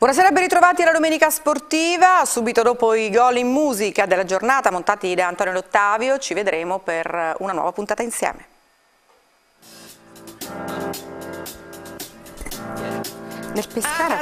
Buonasera e ben ritrovati alla Domenica Sportiva. Subito dopo i gol in musica della giornata montati da Antonio D'Ottavio ci vedremo per una nuova puntata insieme. Nel Pescara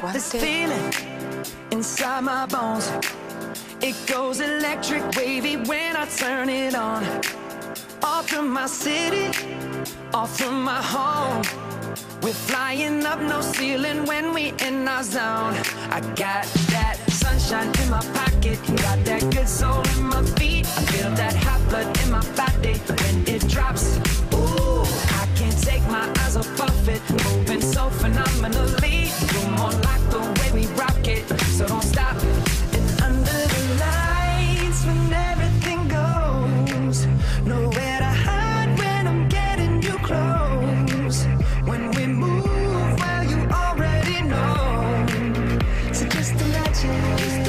we're flying up, no ceiling when we in our zone. I got that sunshine in my pocket, got that good soul in my feet. I feel that hot blood in my body when it drops. Ooh, I can't take my eyes off of it, moving so phenomenally. You're more like the way we rock it, so don't stop. And under the lights when everything goes, nowhere to hide when I'm getting you close. When we move, well, you already know. So just imagine.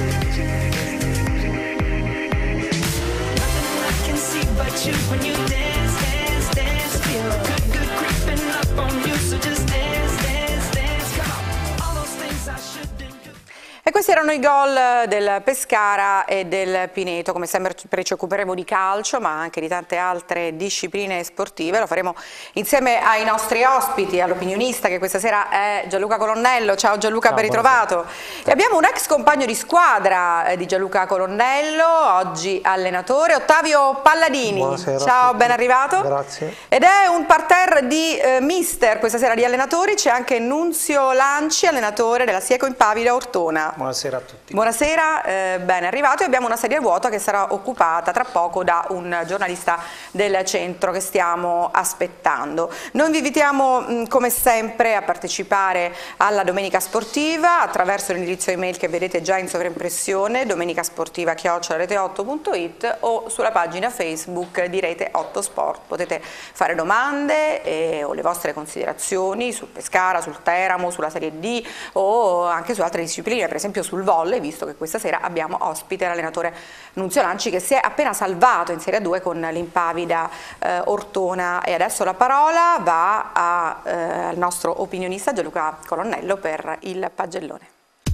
Nothing I can see but you when you dance, dance, dance. Feel good, good creeping up on you. So just dance, dance, dance. Come on, all those things I shouldn't do. E questi erano i gol del Pescara e del Pineto. Come sempre ci occuperemo di calcio, ma anche di tante altre discipline sportive. Lo faremo insieme ai nostri ospiti, all'opinionista che questa sera è Gianluca Colonnello. Ciao Gianluca, ciao, ben ritrovato. E abbiamo un ex compagno di squadra di Gianluca Colonnello, oggi allenatore, Ottavio Palladini. Buonasera. Ciao, ben arrivato. Grazie. Ed è un parterre di mister questa sera di allenatori. C'è anche Nunzio Lanci, allenatore della Sieco Impavida Ortona. Buonasera a tutti. Buonasera, ben arrivato. E abbiamo una sedia vuota che sarà occupata tra poco da un giornalista del centro che stiamo aspettando. Noi vi invitiamo come sempre a partecipare alla Domenica Sportiva attraverso l'indirizzo email che vedete già in sovraimpressione, domenicasportiva@rete8.it, o sulla pagina Facebook di Rete 8 Sport. Potete fare domande o le vostre considerazioni sul Pescara, sul Teramo, sulla Serie D o anche su altre discipline, per esempio sul volley, visto che questa sera abbiamo ospite l'allenatore Nunzio Lanci che si è appena salvato in Serie 2 con l'Impavida Ortona. E adesso la parola va al nostro opinionista Gianluca Colonnello per il pagellone.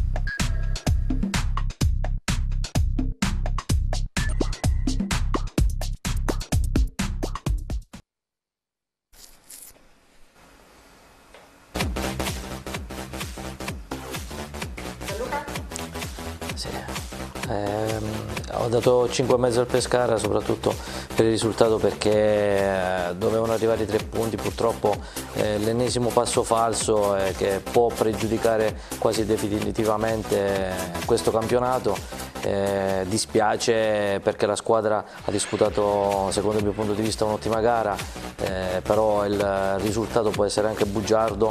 Sì. Ho dato 5,5 al Pescara soprattutto per il risultato, perché dovevano arrivare i 3 punti, purtroppo l'ennesimo passo falso che può pregiudicare quasi definitivamente questo campionato. Dispiace perché la squadra ha disputato, secondo il mio punto di vista, un'ottima gara, però il risultato può essere anche bugiardo.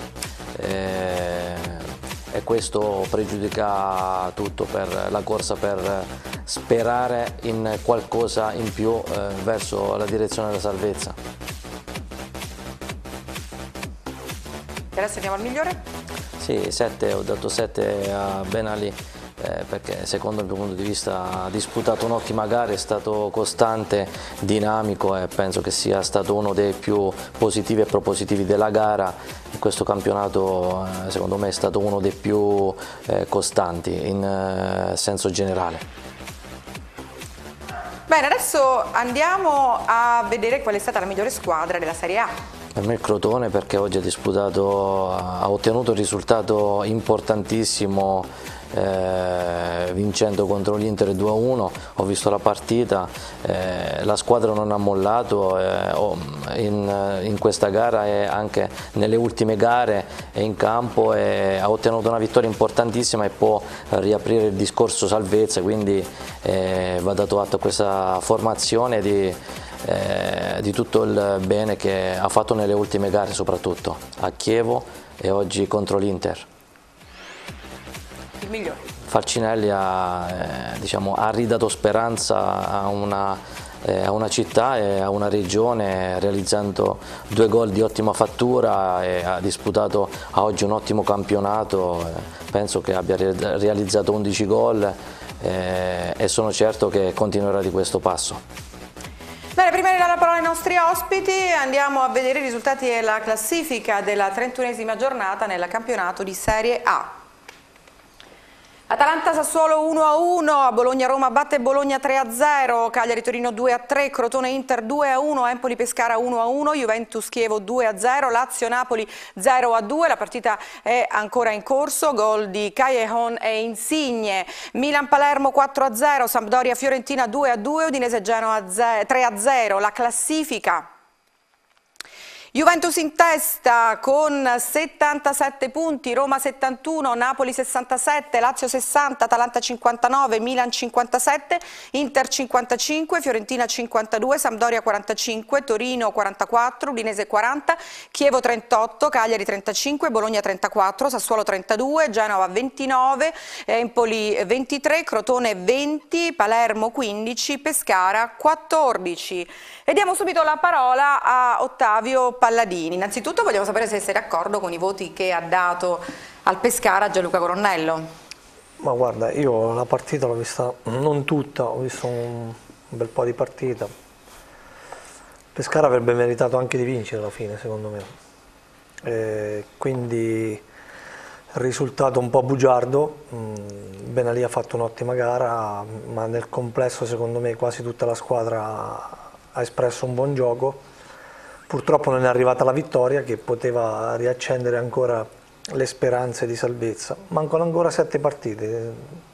E questo pregiudica tutto per la corsa, per sperare in qualcosa in più verso la direzione della salvezza. E adesso andiamo al migliore? Sì, 7, ho dato 7 a Ben Ali, perché secondo il mio punto di vista ha disputato un'ottima gara, è stato costante, dinamico e penso che sia stato uno dei più positivi e propositivi della gara. In questo campionato secondo me è stato uno dei più costanti in senso generale. Bene, adesso andiamo a vedere qual è stata la migliore squadra della Serie A. Per me il Crotone, perché oggi ha ottenuto un risultato importantissimo, vincendo contro l'Inter 2-1. Ho visto la partita, la squadra non ha mollato in questa gara e anche nelle ultime gare è in campo e ha ottenuto una vittoria importantissima e può riaprire il discorso salvezza, quindi va dato atto a questa formazione di tutto il bene che ha fatto nelle ultime gare, soprattutto a Chievo e oggi contro l'Inter. Il migliore. Falcinelli ha ridato speranza a una città e a una regione, realizzando 2 gol di ottima fattura, e ha disputato a oggi un ottimo campionato. Penso che abbia realizzato 11 gol e sono certo che continuerà di questo passo. Bene, prima di dare la parola ai nostri ospiti andiamo a vedere i risultati della classifica della 31esima giornata nel campionato di Serie A. Atalanta-Sassuolo 1-1, Bologna-Roma batte Bologna 3-0, Cagliari-Torino 2-3, Crotone-Inter 2-1, Empoli-Pescara 1-1, Juventus-Chievo 2-0, Lazio-Napoli 0-2, la partita è ancora in corso, gol di Callejon e Insigne, Milan-Palermo 4-0, Sampdoria-Fiorentina 2-2, Udinese-Genoa 3-0, la classifica. Juventus in testa con 77 punti, Roma 71, Napoli 67, Lazio 60, Atalanta 59, Milan 57, Inter 55, Fiorentina 52, Sampdoria 45, Torino 44, Udinese 40, Chievo 38, Cagliari 35, Bologna 34, Sassuolo 32, Genova 29, Empoli 23, Crotone 20, Palermo 15, Pescara 14. E diamo subito la parola a Ottavio Palladini. Innanzitutto vogliamo sapere se sei d'accordo con i voti che ha dato al Pescara Gianluca Coronnello. Ma guarda, io la partita l'ho vista non tutta, ho visto un bel po' di partita. Pescara avrebbe meritato anche di vincere alla fine, secondo me. Quindi risultato un po' bugiardo. Benalì ha fatto un'ottima gara, ma nel complesso secondo me quasi tutta la squadra ha espresso un buon gioco. Purtroppo non è arrivata la vittoria che poteva riaccendere ancora le speranze di salvezza. Mancano ancora 7 partite.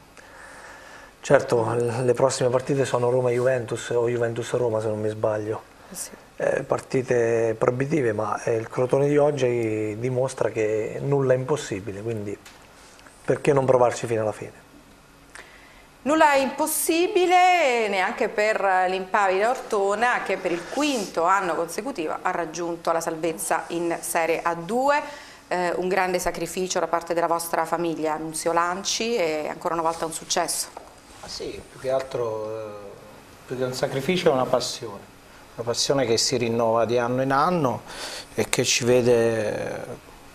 Certo, le prossime partite sono Roma-Juventus o Juventus-Roma se non mi sbaglio. Sì. Partite proibitive, ma il Crotone di oggi dimostra che nulla è impossibile, quindi perché non provarci fino alla fine? Nulla è impossibile neanche per l'Impavida Ortona che per il 5º anno consecutivo ha raggiunto la salvezza in Serie A2, un grande sacrificio da parte della vostra famiglia, Nunzio Lanci, e ancora una volta un successo. Sì, più che altro, più che un sacrificio è una passione che si rinnova di anno in anno e che ci vede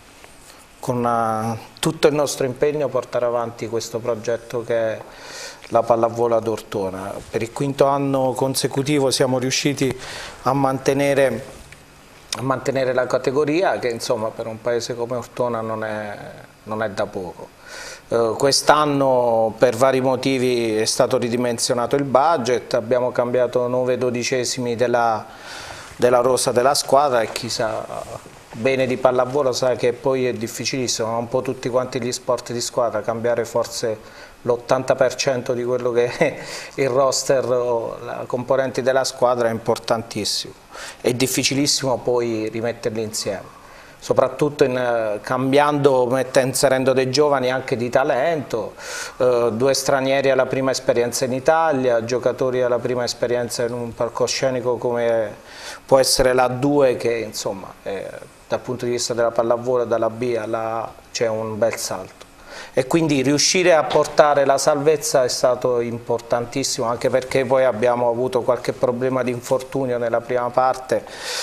con tutto il nostro impegno portare avanti questo progetto che è la pallavolo ad Ortona. Per il 5º anno consecutivo siamo riusciti a mantenere la categoria, che insomma per un paese come Ortona non è da poco. Quest'anno per vari motivi è stato ridimensionato il budget, abbiamo cambiato 9/12 della rosa della squadra e chi sa bene di pallavolo sa che poi è difficilissimo, un po' tutti quanti gli sport di squadra, cambiare forse l'80% di quello che è il roster o i componenti della squadra è importantissimo. È difficilissimo poi rimetterli insieme, soprattutto cambiando, inserendo dei giovani anche di talento, 2 stranieri alla prima esperienza in Italia, giocatori alla prima esperienza in un palcoscenico come può essere la 2 che insomma dal punto di vista della pallavolo dalla B alla A c'è un bel salto. E quindi riuscire a portare la salvezza è stato importantissimo, anche perché poi abbiamo avuto qualche problema di infortunio nella prima parte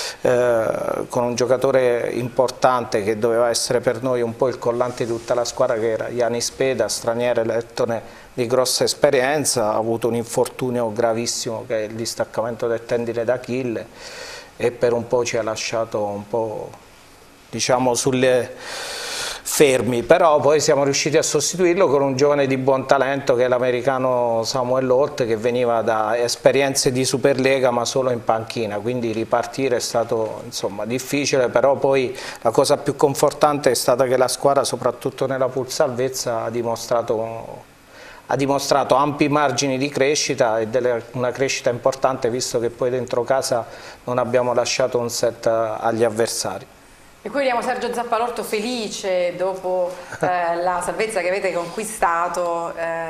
con un giocatore importante che doveva essere per noi un po' il collante di tutta la squadra, che era Yanis Peda, straniero lettone di grossa esperienza, ha avuto un infortunio gravissimo che è il distaccamento del tendine d'Achille e per un po' ci ha lasciato un po', diciamo, fermi, però poi siamo riusciti a sostituirlo con un giovane di buon talento che è l'americano Samuel Holt, che veniva da esperienze di Superlega ma solo in panchina, quindi ripartire è stato insomma difficile, però poi la cosa più confortante è stata che la squadra, soprattutto nella pool salvezza, ha dimostrato ampi margini di crescita e una crescita importante, visto che poi dentro casa non abbiamo lasciato un set agli avversari. E qui vediamo Sergio Zappalorto felice dopo la salvezza che avete conquistato,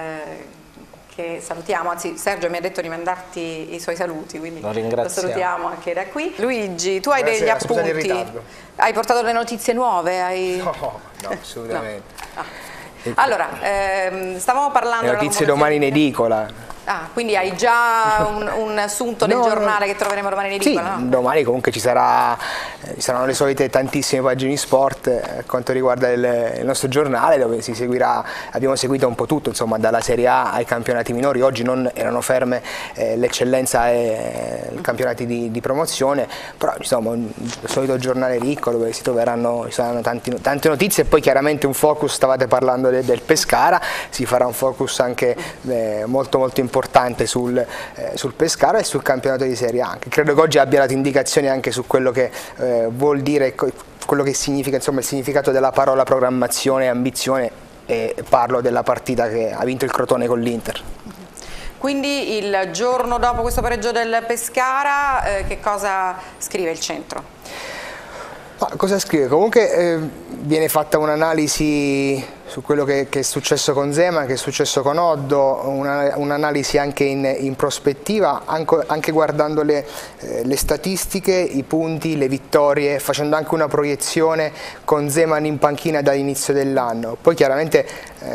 che salutiamo, anzi Sergio mi ha detto di mandarti i suoi saluti, quindi lo salutiamo anche da qui. Luigi, tu hai degli appunti, hai portato delle notizie nuove? No, assolutamente. No. Allora, stavamo parlando... Le notizie domani in edicola. Ah, quindi hai già un assunto del giornale che troveremo domani in edicola? Sì, no? domani comunque ci saranno le solite tantissime pagine di sport quanto riguarda il nostro giornale, dove si seguirà, abbiamo seguito un po' tutto, insomma, dalla Serie A ai campionati minori. Oggi non erano ferme l'eccellenza e i campionati di promozione, però insomma il solito giornale ricco dove ci saranno tante notizie, e poi chiaramente un focus, stavate parlando del Pescara, si farà un focus anche molto importante sul Pescara e sul campionato di Serie A. Credo che oggi abbia dato indicazioni anche su quello che vuol dire, quello che significa, insomma, il significato della parola programmazione e ambizione, e parlo della partita che ha vinto il Crotone con l'Inter. Quindi il giorno dopo questo pareggio del Pescara, che cosa scrive il centro? Cosa scrive? Comunque viene fatta un'analisi su quello che è successo con Zeman, che è successo con Oddo, un'analisi anche in prospettiva, anche guardando le statistiche, i punti, le vittorie, facendo anche una proiezione con Zeman in panchina dall'inizio dell'anno. Poi chiaramente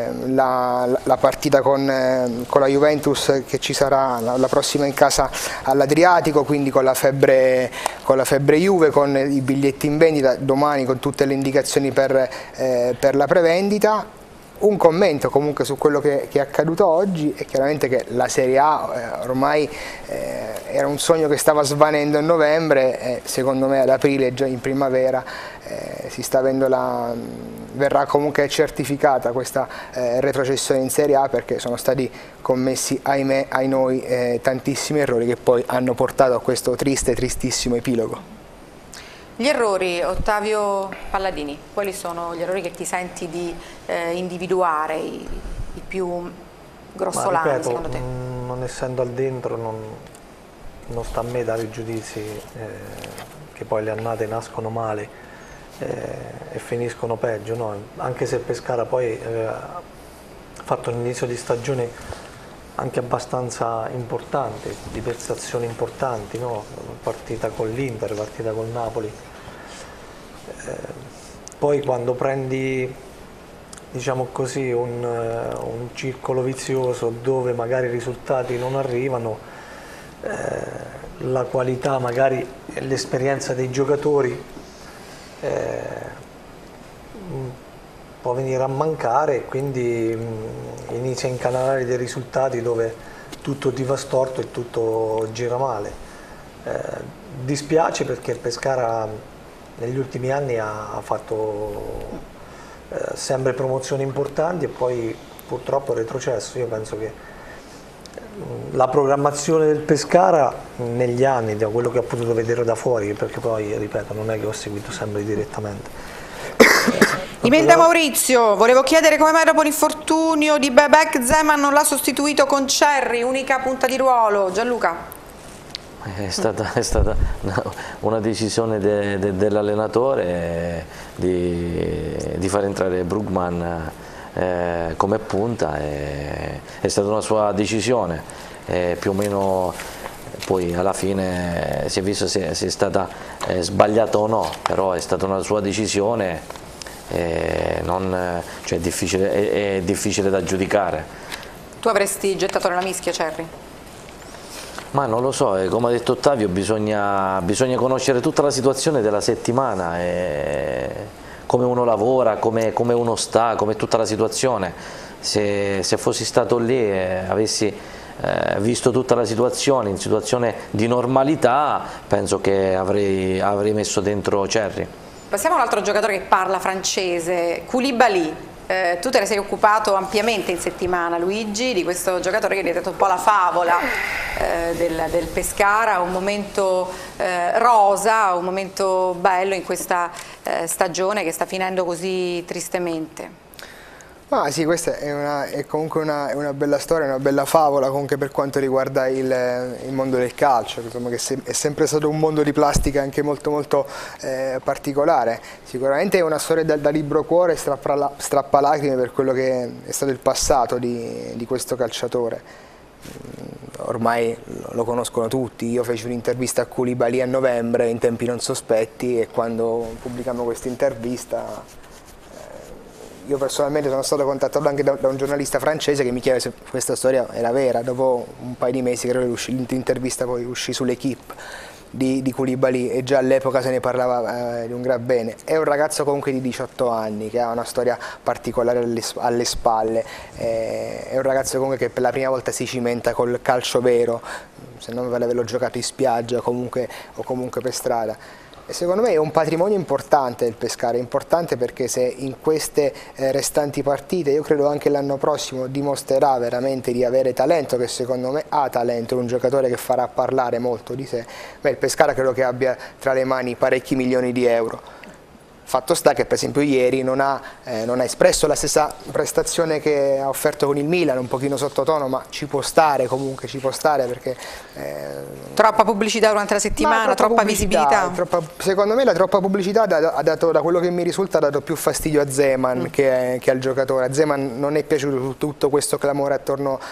la partita con la Juventus, che ci sarà la prossima in casa all'Adriatico, quindi con la febbre Juve, con i biglietti in vendita domani, con tutte le indicazioni per la prevendita. Un commento comunque su quello che è accaduto oggi, è chiaramente che la Serie A ormai era un sogno che stava svanendo a novembre, e secondo me ad aprile, già in primavera, si sta avendo verrà comunque certificata questa retrocessione in Serie A, perché sono stati commessi, ahimè, ai noi, tantissimi errori che poi hanno portato a questo tristissimo epilogo. Gli errori, Ottavio Palladini, quali sono gli errori che ti senti di individuare, i più grossolani, ripeto, secondo te? Non essendo al dentro, non sta a me dare i giudizi, che poi le annate nascono male e finiscono peggio, no? Anche se Pescara poi ha fatto un inizio di stagione anche abbastanza importante, di prestazioni importanti, no? Partita con l'Inter, partita col Napoli. Poi quando prendi, diciamo così, un circolo vizioso dove magari i risultati non arrivano, la qualità magari e l'esperienza dei giocatori può venire a mancare, e quindi inizia a incanalare dei risultati dove tutto ti va storto e tutto gira male. Dispiace perché il Pescara negli ultimi anni ha fatto sempre promozioni importanti e poi purtroppo è retrocesso. Io penso che la programmazione del Pescara negli anni, da quello che ho potuto vedere da fuori, perché poi, ripeto, non è che ho seguito sempre direttamente. Imelda Maurizio, volevo chiedere come mai dopo l'infortunio di Bebek Zeman non l'ha sostituito con Cerri, unica punta di ruolo. Gianluca? È stata una decisione dell'allenatore di far entrare Brugman come punta, è stata una sua decisione, più o meno. Poi alla fine si è visto se è stata sbagliata o no, però è stata una sua decisione, cioè è difficile da giudicare. Tu avresti gettato nella mischia Cerri? Ma non lo so, come ha detto Ottavio, bisogna conoscere tutta la situazione della settimana, come uno lavora, come uno sta, come tutta la situazione. Se fossi stato lì avessi visto tutta la situazione, in situazione di normalità, penso che avrei messo dentro Cerri. Passiamo a un altro giocatore che parla francese, Koulibaly. Tu te ne sei occupato ampiamente in settimana, Luigi, di questo giocatore che è diventato un po' la favola del Pescara, un momento rosa, un momento bello in questa stagione che sta finendo così tristemente. Ah, sì, questa è comunque una bella storia, una bella favola comunque per quanto riguarda il mondo del calcio, insomma, che è sempre stato un mondo di plastica anche molto particolare. Sicuramente è una storia da libro cuore, strappalacrime per quello che è stato il passato di questo calciatore. Ormai lo conoscono tutti, io feci un'intervista a Koulibaly a novembre in tempi non sospetti, e quando pubblicammo questa intervista io personalmente sono stato contattato anche da un giornalista francese che mi chiede se questa storia era vera, dopo un paio di mesi, credo che l'intervista poi uscì sull'Equipe di Koulibaly, e già all'epoca se ne parlava di un gran bene. È un ragazzo comunque di 18 anni che ha una storia particolare alle spalle, è un ragazzo comunque che per la prima volta si cimenta col calcio vero, se non vale averlo giocato in spiaggia o comunque per strada. E secondo me è un patrimonio importante il Pescara, importante perché se in queste restanti partite, io credo anche l'anno prossimo, dimostrerà veramente di avere talento, che secondo me ha talento, è un giocatore che farà parlare molto di sé, il Pescara credo che abbia tra le mani parecchi milioni di euro. Fatto sta che per esempio ieri non ha espresso la stessa prestazione che ha offerto con il Milan, un pochino sottotono, ma ci può stare comunque, ci può stare perché... troppa pubblicità durante la settimana, troppa visibilità? Secondo me la troppa pubblicità ha dato, da quello che mi risulta, ha dato più fastidio a Zeman che al giocatore. A Zeman non è piaciuto tutto questo clamore attorno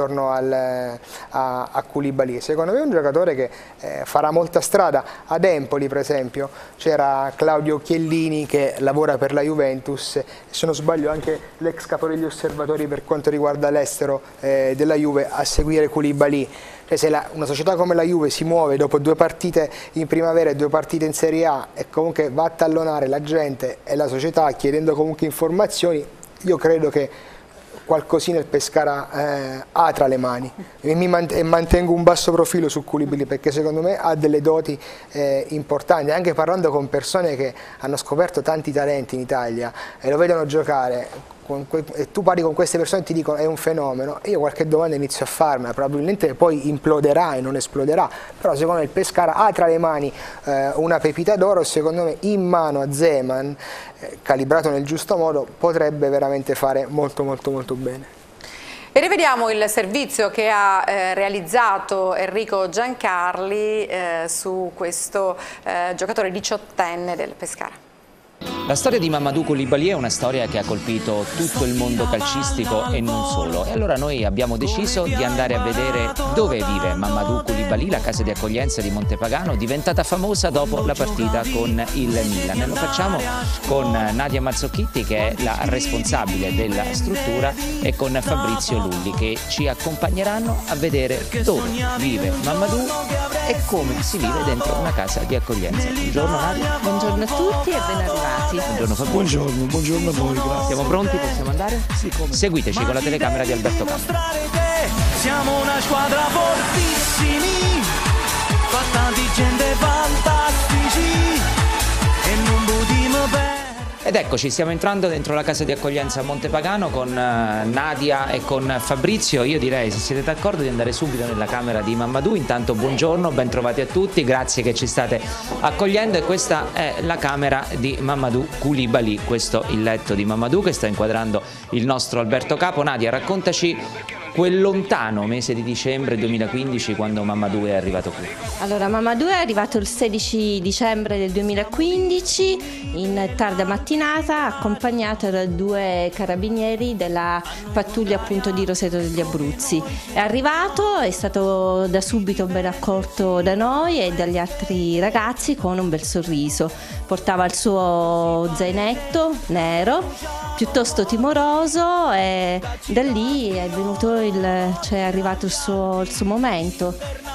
a Koulibaly. Secondo me è un giocatore che farà molta strada. Ad Empoli per esempio c'era Claudio Chiellini che lavora per la Juventus, se non sbaglio anche l'ex capo degli osservatori per quanto riguarda l'estero della Juve, a seguire Koulibaly. Se una società come la Juve si muove dopo 2 partite in primavera e 2 partite in Serie A e comunque va a tallonare la gente e la società chiedendo comunque informazioni, io credo che qualcosina il Pescara ha tra le mani, e mantengo un basso profilo su Koulibaly perché secondo me ha delle doti importanti, anche parlando con persone che hanno scoperto tanti talenti in Italia e lo vedono giocare, e tu parli con queste persone e ti dicono è un fenomeno, io qualche domanda inizio a farmela, probabilmente poi imploderà e non esploderà, però secondo me il Pescara ha tra le mani una pepita d'oro, secondo me in mano a Zeman, calibrato nel giusto modo, potrebbe veramente fare molto bene. E rivediamo il servizio che ha realizzato Enrico Giancarli su questo giocatore 18enne del Pescara. La storia di Mamadou Koulibaly è una storia che ha colpito tutto il mondo calcistico e non solo, e allora noi abbiamo deciso di andare a vedere dove vive Mamadou Koulibaly, la casa di accoglienza di Montepagano, diventata famosa dopo la partita con il Milan. E lo facciamo con Nadia Mazzocchitti, che è la responsabile della struttura, e con Fabrizio Lulli, che ci accompagneranno a vedere dove vive Mamadou e come si vive dentro una casa di accoglienza. Buongiorno Nadia. Buongiorno a tutti e ben arrivati. Buongiorno Fabrizio. Buongiorno a voi, grazie. Siamo pronti? Possiamo andare? Sì, come? Seguiteci con la telecamera di Alberto Campo. Siamo una squadra fortissimi, fatta di gente fantastici e non budimo per... Ed eccoci, stiamo entrando dentro la casa di accoglienza a Montepagano con Nadia e con Fabrizio. Io direi, se siete d'accordo, di andare subito nella camera di Mamadou. Intanto buongiorno, ben trovati a tutti, grazie che ci state accogliendo. E questa è la camera di Mamadou Koulibaly, questo il letto di Mamadou che sta inquadrando il nostro Alberto Capo. Nadia, raccontaci quel lontano mese di dicembre 2015 quando Mamadou è arrivato qui. Allora, Mamadou è arrivato il 16 dicembre del 2015 in tarda mattinata, accompagnato da 2 carabinieri della pattuglia appunto di Roseto degli Abruzzi. È arrivato, è stato da subito ben accolto da noi e dagli altri ragazzi con un bel sorriso. Portava il suo zainetto nero, piuttosto timoroso, e da lì è arrivato il suo momento.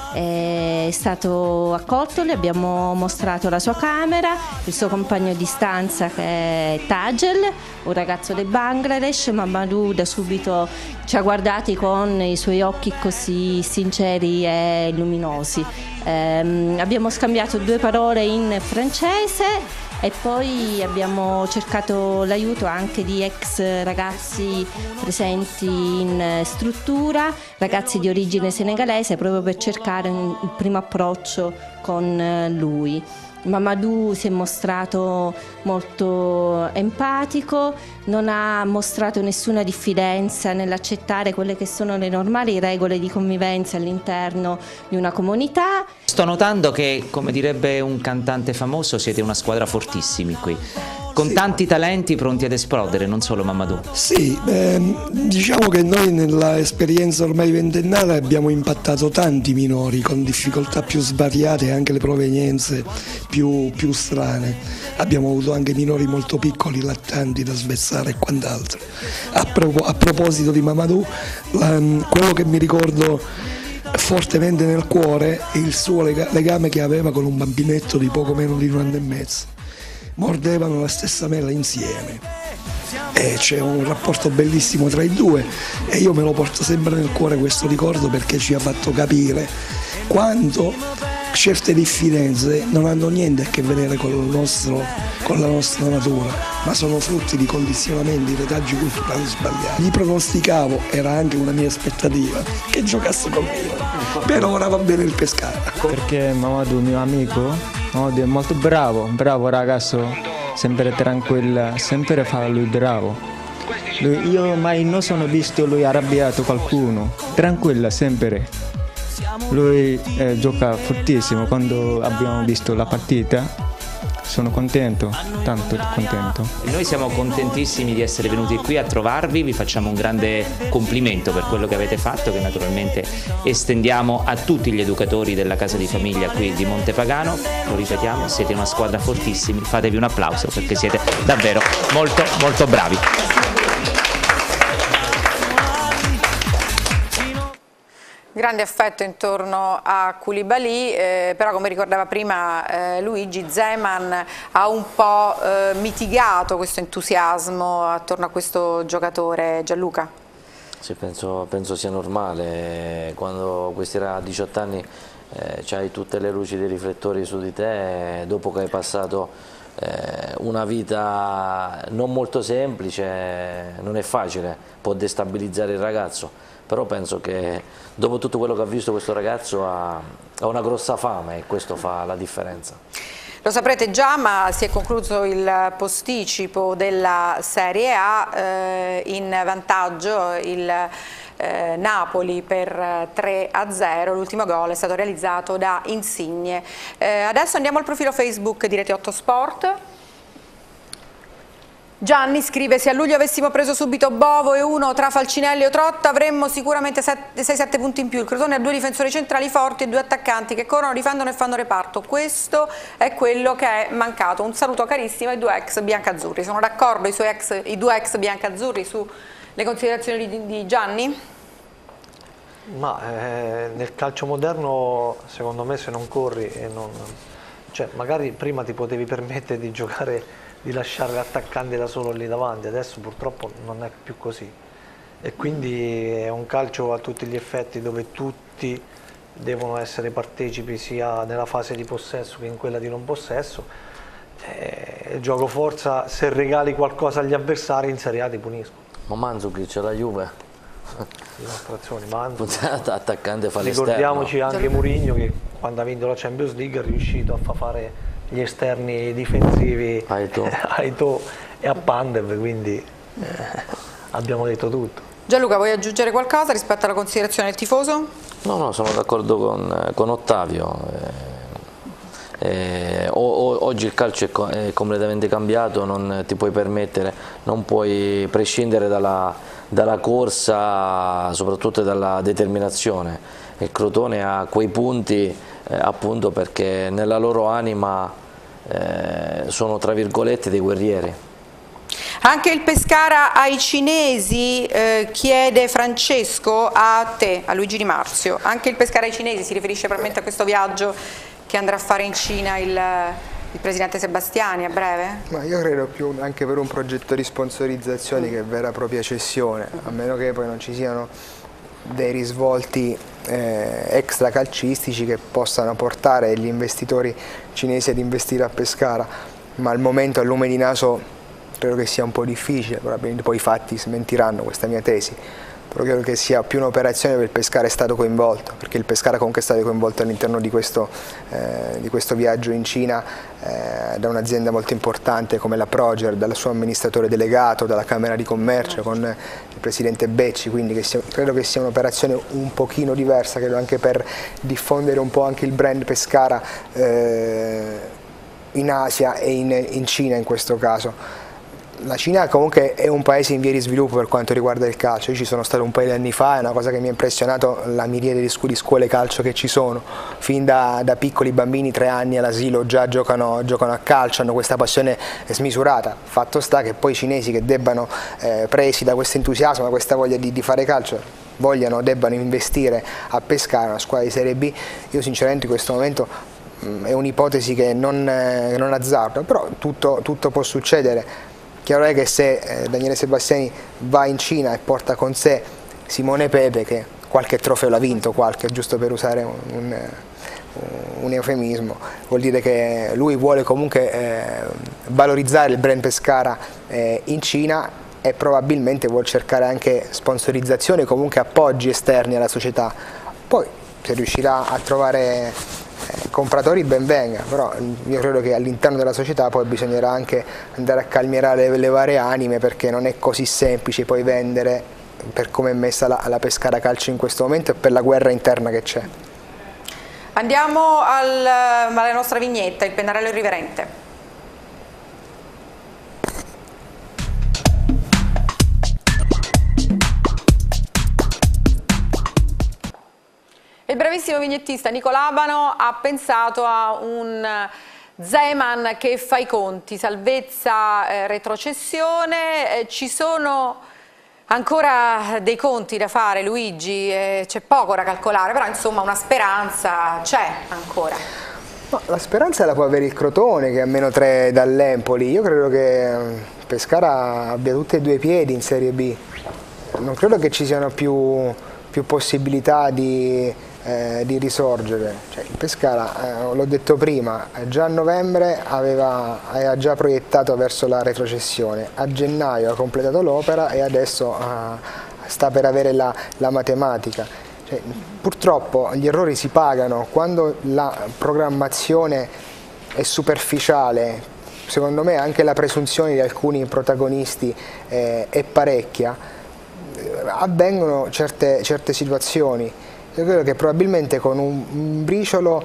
È stato accolto, le abbiamo mostrato la sua camera, il suo compagno di stanza che è Tajel, un ragazzo del Bangladesh. Mamadou da subito ci ha guardati con i suoi occhi così sinceri e luminosi. Abbiamo scambiato 2 parole in francese e poi abbiamo cercato l'aiuto anche di ex ragazzi presenti in struttura, ragazzi di origine senegalese, proprio per cercare il primo approccio con lui. Mamadou si è mostrato molto empatico, non ha mostrato nessuna diffidenza nell'accettare quelle che sono le normali regole di convivenza all'interno di una comunità. Sto notando che, come direbbe un cantante famoso, siete una squadra fortissimi qui. con tanti talenti pronti ad esplodere, non solo Mamadou. Sì, diciamo che noi nella esperienza ormai ventennale abbiamo impattato tanti minori con difficoltà più svariate e anche le provenienze più strane. Abbiamo avuto anche minori molto piccoli, lattanti da svezzare e quant'altro. A proposito di Mamadou, quello che mi ricordo fortemente nel cuore è il suo legame che aveva con un bambinetto di poco meno di 1 anno e mezzo. Mordevano la stessa mela insieme e c'è un rapporto bellissimo tra i due e io me lo porto sempre nel cuore questo ricordo, perché ci ha fatto capire quanto certe diffidenze non hanno niente a che vedere con la nostra natura, ma sono frutti di condizionamenti, retaggi culturali sbagliati. Gli pronosticavo, era anche una mia aspettativa, che giocasse con me, per ora va bene il Pescara. Perché Mamadou, mio amico, Mamadou è molto bravo ragazzo, sempre tranquillo, sempre fa lui bravo. Io mai non sono visto lui arrabbiato qualcuno, tranquilla sempre. Lui gioca fortissimo. Quando abbiamo visto la partita sono contento, tanto contento. Noi siamo contentissimi di essere venuti qui a trovarvi, vi facciamo un grande complimento per quello che avete fatto, che naturalmente estendiamo a tutti gli educatori della casa di famiglia qui di Montepagano. Lo ripetiamo, siete una squadra fortissimi, fatevi un applauso perché siete davvero molto molto bravi. Grande affetto intorno a Koulibaly, però come ricordava prima Luigi, Zeman ha un po' mitigato questo entusiasmo attorno a questo giocatore. Gianluca? Sì, penso sia normale, quando questi a 18 anni c'hai tutte le luci dei riflettori su di te, dopo che hai passato una vita non molto semplice, non è facile, può destabilizzare il ragazzo. Però penso che dopo tutto quello che ha visto questo ragazzo ha una grossa fame e questo fa la differenza. Lo saprete già, ma si è concluso il posticipo della Serie A, in vantaggio il Napoli per 3-0, l'ultimo gol è stato realizzato da Insigne. Adesso andiamo al profilo Facebook di Rete 8 Sport. Gianni scrive: se a luglio avessimo preso subito Bovo e uno tra Falcinelli o Trotta avremmo sicuramente 6-7 punti in più. Il Crotone ha 2 difensori centrali forti e 2 attaccanti che corrono, difendono e fanno reparto. Questo è quello che è mancato. Un saluto carissimo ai 2 ex biancazzurri. Sono d'accordo i 2 ex biancazzurri sulle considerazioni di Gianni? Ma nel calcio moderno secondo me, se non corri e non, cioè magari prima ti potevi permettere di giocare, di lasciare l'attaccante da solo lì davanti, adesso purtroppo non è più così e quindi è un calcio a tutti gli effetti dove tutti devono essere partecipi sia nella fase di possesso che in quella di non possesso. Il gioco forza, se regali qualcosa agli avversari in Serie A ti puniscono. Ma Mandzukic c'è la Juve, dimostrazioni, attaccante fa l'esterno. Ricordiamoci anche Mourinho che quando ha vinto la Champions League è riuscito a far fare gli esterni difensivi a Eto'o e a Pandev, quindi abbiamo detto tutto. Gianluca, vuoi aggiungere qualcosa rispetto alla considerazione del tifoso? No, sono d'accordo con Ottavio. Oggi il calcio è completamente cambiato, non ti puoi permettere, non puoi prescindere dalla corsa, soprattutto dalla determinazione. Il Crotone ha quei punti appunto perché nella loro anima sono tra virgolette dei guerrieri. Anche il Pescara ai cinesi, chiede Francesco a te, a Luigi Di Marzio. Anche il Pescara ai cinesi si riferisce probabilmente a questo viaggio che andrà a fare in Cina il presidente Sebastiani a breve? Ma io credo più anche per un progetto di sponsorizzazione che vera e propria cessione, a meno che poi non ci siano dei risvolti extra calcistici che possano portare gli investitori cinesi ad investire a Pescara, ma al momento a lume di naso credo che sia un po' difficile, probabilmente poi i fatti smentiranno questa mia tesi, però credo che sia più un'operazione dove il Pescara è stato coinvolto, perché il Pescara comunque è stato coinvolto all'interno di questo viaggio in Cina da un'azienda molto importante come la Proger, dal suo amministratore delegato, dalla Camera di Commercio con il presidente Becci, quindi credo che sia un'operazione un pochino diversa, credo anche per diffondere un po' anche il brand Pescara in Asia e in Cina in questo caso. La Cina comunque è un paese in via di sviluppo per quanto riguarda il calcio. Io ci sono stato un paio di anni fa, è una cosa che mi ha impressionato, la miriade di scuole calcio che ci sono. Fin da piccoli bambini, 3 anni all'asilo, già giocano a calcio, hanno questa passione smisurata. Fatto sta che poi i cinesi che debbano, presi da questo entusiasmo, da questa voglia di fare calcio, debbano investire a Pescara, una squadra di Serie B, io sinceramente in questo momento è un'ipotesi che non azzardo, però tutto può succedere. Chiaro è che se Daniele Sebastiani va in Cina e porta con sé Simone Pepe, che qualche trofeo l'ha vinto, giusto per usare un eufemismo, vuol dire che lui vuole comunque valorizzare il brand Pescara in Cina e probabilmente vuol cercare anche sponsorizzazioni, comunque appoggi esterni alla società. Poi se riuscirà a trovare compratori ben venga, però io credo che all'interno della società poi bisognerà anche andare a calmierare le varie anime, perché non è così semplice poi vendere per come è messa la Pescara Calcio in questo momento e per la guerra interna che c'è. Andiamo alla nostra vignetta, il pennarello irriverente. Il bravissimo vignettista Nico Labano ha pensato a un Zeman che fa i conti, salvezza, retrocessione. Ci sono ancora dei conti da fare, Luigi, c'è poco da calcolare, però insomma una speranza c'è ancora. No, la speranza la può avere il Crotone, che è a -3 dall'Empoli. Io credo che Pescara abbia tutti e 2 i piedi in Serie B, non credo che ci siano più possibilità di risorgere. Cioè, il Pescara, l'ho detto prima, già a novembre aveva già proiettato verso la retrocessione, a gennaio ha completato l'opera e adesso sta per avere la matematica. Cioè, purtroppo gli errori si pagano quando la programmazione è superficiale. Secondo me anche la presunzione di alcuni protagonisti è parecchia, avvengono certe situazioni. Io credo che probabilmente con un briciolo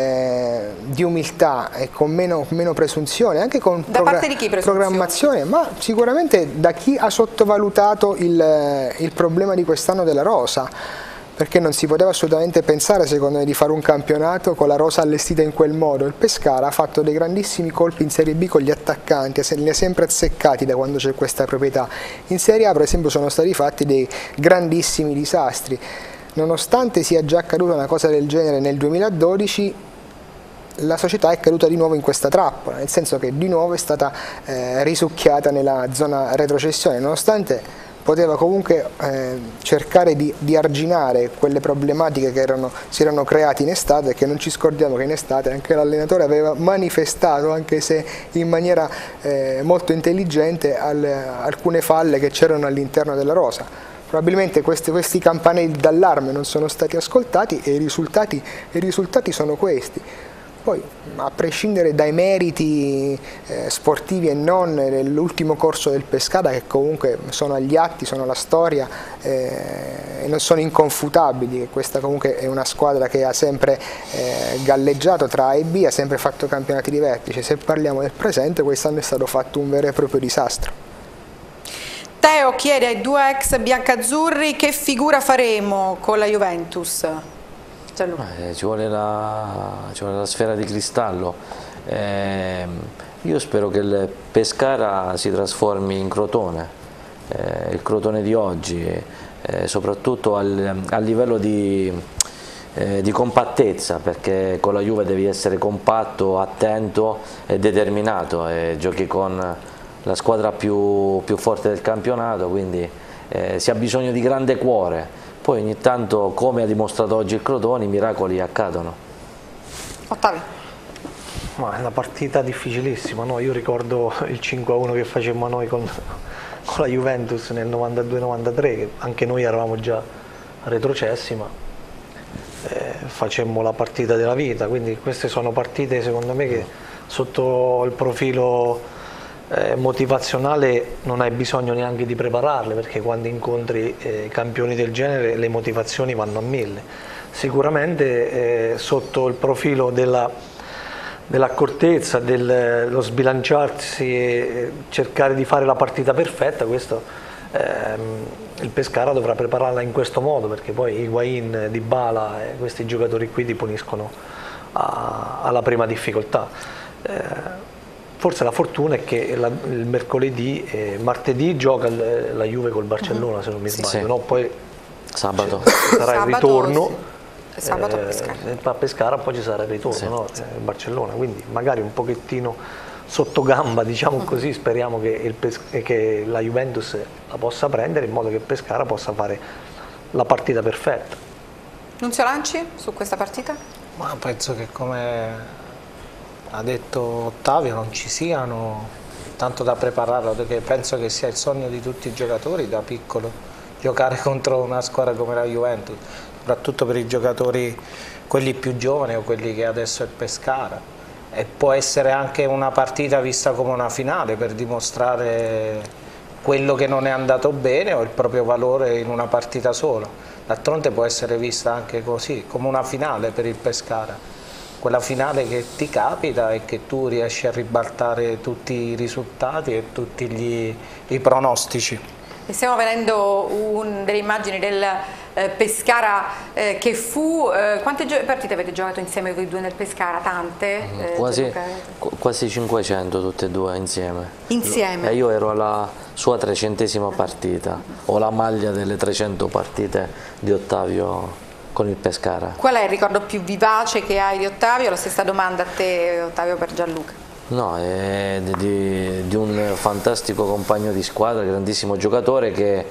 di umiltà e con meno presunzione, anche con parte di chi programmazione, ma sicuramente da chi ha sottovalutato il problema di quest'anno della rosa, perché non si poteva assolutamente pensare, secondo me, di fare un campionato con la rosa allestita in quel modo. Il Pescara ha fatto dei grandissimi colpi in Serie B con gli attaccanti, li ha sempre azzeccati da quando c'è questa proprietà. In Serie A, per esempio, sono stati fatti dei grandissimi disastri. Nonostante sia già accaduta una cosa del genere nel 2012, la società è caduta di nuovo in questa trappola, nel senso che di nuovo è stata risucchiata nella zona retrocessione, nonostante poteva comunque cercare di arginare quelle problematiche che si erano create in estate, e che non ci scordiamo che in estate anche l'allenatore aveva manifestato, anche se in maniera molto intelligente, alcune falle che c'erano all'interno della rosa. Probabilmente questi campanelli d'allarme non sono stati ascoltati e i risultati sono questi. Poi, a prescindere dai meriti sportivi e non, dell'ultimo corso del Pescara, che comunque sono agli atti, sono la storia e non sono inconfutabili, questa comunque è una squadra che ha sempre galleggiato tra A e B, ha sempre fatto campionati di vertice. Se parliamo del presente, quest'anno è stato fatto un vero e proprio disastro. Teo chiede ai 2 ex biancazzurri che figura faremo con la Juventus. Ci vuole la sfera di cristallo. Io spero che il Pescara si trasformi in Crotone, il Crotone di oggi, soprattutto a livello di compattezza, perché con la Juve devi essere compatto, attento e determinato, e giochi con la squadra più forte del campionato, quindi si ha bisogno di grande cuore. Poi ogni tanto, come ha dimostrato oggi il Crotone, i miracoli accadono. Ottavio. Ma è una partita difficilissima, no? Io ricordo il 5-1 che facemmo noi con la Juventus nel 92-93, che anche noi eravamo già retrocessi, ma facemmo la partita della vita, quindi queste sono partite, secondo me, che sotto il profilo motivazionale non hai bisogno neanche di prepararle, perché quando incontri campioni del genere le motivazioni vanno a 1000. Sicuramente sotto il profilo dell'accortezza, dello sbilanciarsi e cercare di fare la partita perfetta, questo il Pescara dovrà prepararla in questo modo, perché poi Higuaín, Dybala e questi giocatori qui ti puniscono alla prima difficoltà. Forse la fortuna è che il mercoledì, martedì gioca la Juve col Barcellona, se non mi sbaglio, sì. No? Poi Sabato sarà il ritorno. Sì. Sabato a Pescara poi ci sarà il ritorno, sì. No? Barcellona, quindi magari un pochettino sotto gamba, diciamo così, speriamo che la Juventus la possa prendere in modo che Pescara possa fare la partita perfetta. Nunzio Lanci su questa partita? Ma penso che, come ha detto Ottavio, non ci siano tanto da prepararlo, perché penso che sia il sogno di tutti i giocatori da piccolo giocare contro una squadra come la Juventus, soprattutto per i giocatori quelli più giovani o quelli che adesso è Pescara, e può essere anche una partita vista come una finale per dimostrare quello che non è andato bene o il proprio valore in una partita sola. D'altronde può essere vista anche così, come una finale per il Pescara, quella finale che ti capita e che tu riesci a ribaltare tutti i risultati e tutti i pronostici. E stiamo vedendo delle immagini del Pescara che fu... quante partite avete giocato insieme voi due nel Pescara? Tante? Quasi 500 tutte e due insieme. Insieme? E io ero alla sua 300ª partita, ho la maglia delle 300 partite di Ottavio con il Pescara. Qual è il ricordo più vivace che hai di Ottavio? La stessa domanda a te, Ottavio, per Gianluca. No, è di un fantastico compagno di squadra, grandissimo giocatore che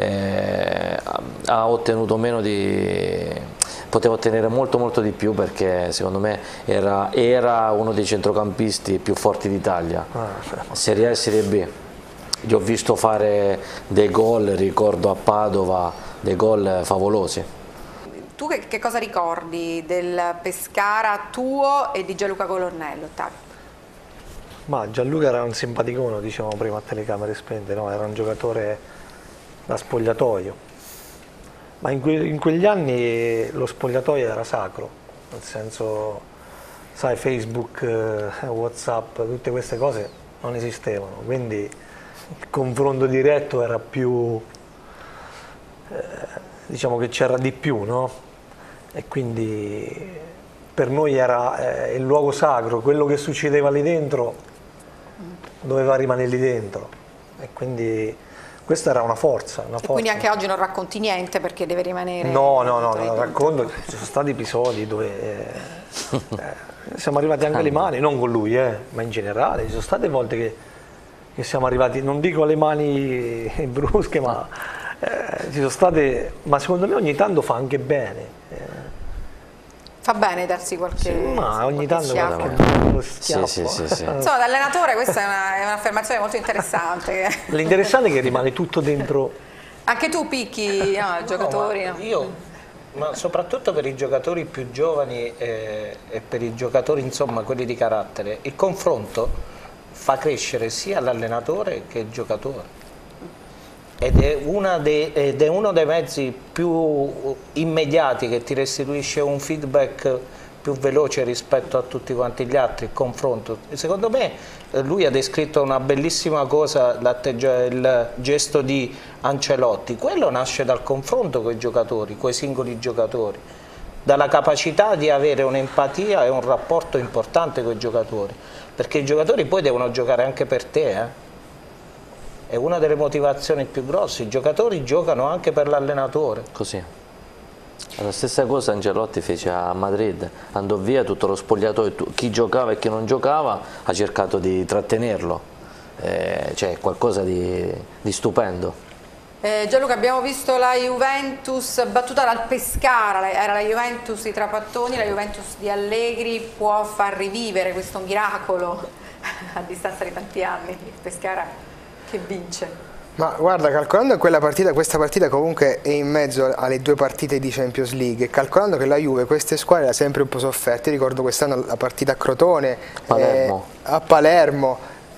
ha ottenuto meno poteva ottenere molto di più, perché secondo me era uno dei centrocampisti più forti d'Italia, Serie A e Serie B. Gli ho visto fare dei gol, ricordo a Padova, dei gol favolosi. Tu che cosa ricordi del Pescara tuo e di Gianluca Colonnello, Ottavio? Ma Gianluca era un simpaticone, dicevamo prima a telecamere spente, no? Era un giocatore da spogliatoio, ma in quegli anni lo spogliatoio era sacro, nel senso, sai, Facebook, WhatsApp, tutte queste cose non esistevano, quindi il confronto diretto era più, diciamo che c'era di più, no? E quindi per noi era il luogo sacro, quello che succedeva lì dentro doveva rimanere lì dentro, e quindi questa era una forza. E quindi anche oggi non racconti niente perché deve rimanere... No, racconto, ci sono stati episodi dove siamo arrivati anche alle mani, non con lui, ma in generale, ci sono state volte che siamo arrivati, non dico alle mani brusche, ma ci sono state, ma secondo me ogni tanto fa anche bene. Fa bene darsi qualche... Ma ogni tanto sì. Insomma, da allenatore questa è un'affermazione molto interessante. L'interessante è che rimane tutto dentro. Anche tu picchi giocatori? No? Ma soprattutto per i giocatori più giovani e per i giocatori, insomma, quelli di carattere, il confronto fa crescere sia l'allenatore che il giocatore. Ed è uno dei mezzi più immediati che ti restituisce un feedback più veloce rispetto a tutti quanti gli altri, il confronto. E secondo me lui ha descritto una bellissima cosa, il gesto di Ancelotti. Quello nasce dal confronto con i giocatori, con i singoli giocatori, dalla capacità di avere un'empatia e un rapporto importante con i giocatori, perché i giocatori poi devono giocare anche per te, È una delle motivazioni più grosse, i giocatori giocano anche per l'allenatore. Così. La stessa cosa Ancelotti fece a Madrid, andò via tutto lo spogliatoio, chi giocava e chi non giocava ha cercato di trattenerlo, cioè qualcosa di stupendo. Gianluca, abbiamo visto la Juventus battuta dal Pescara, era la Juventus di Trapattoni, la Juventus di Allegri, può far rivivere questo miracolo a distanza di tanti anni, il Pescara che vince? Ma guarda, calcolando questa partita comunque è in mezzo alle due partite di Champions League, e calcolando che la Juve queste squadre ha sempre un po' sofferte, ricordo quest'anno la partita a Crotone, a Palermo,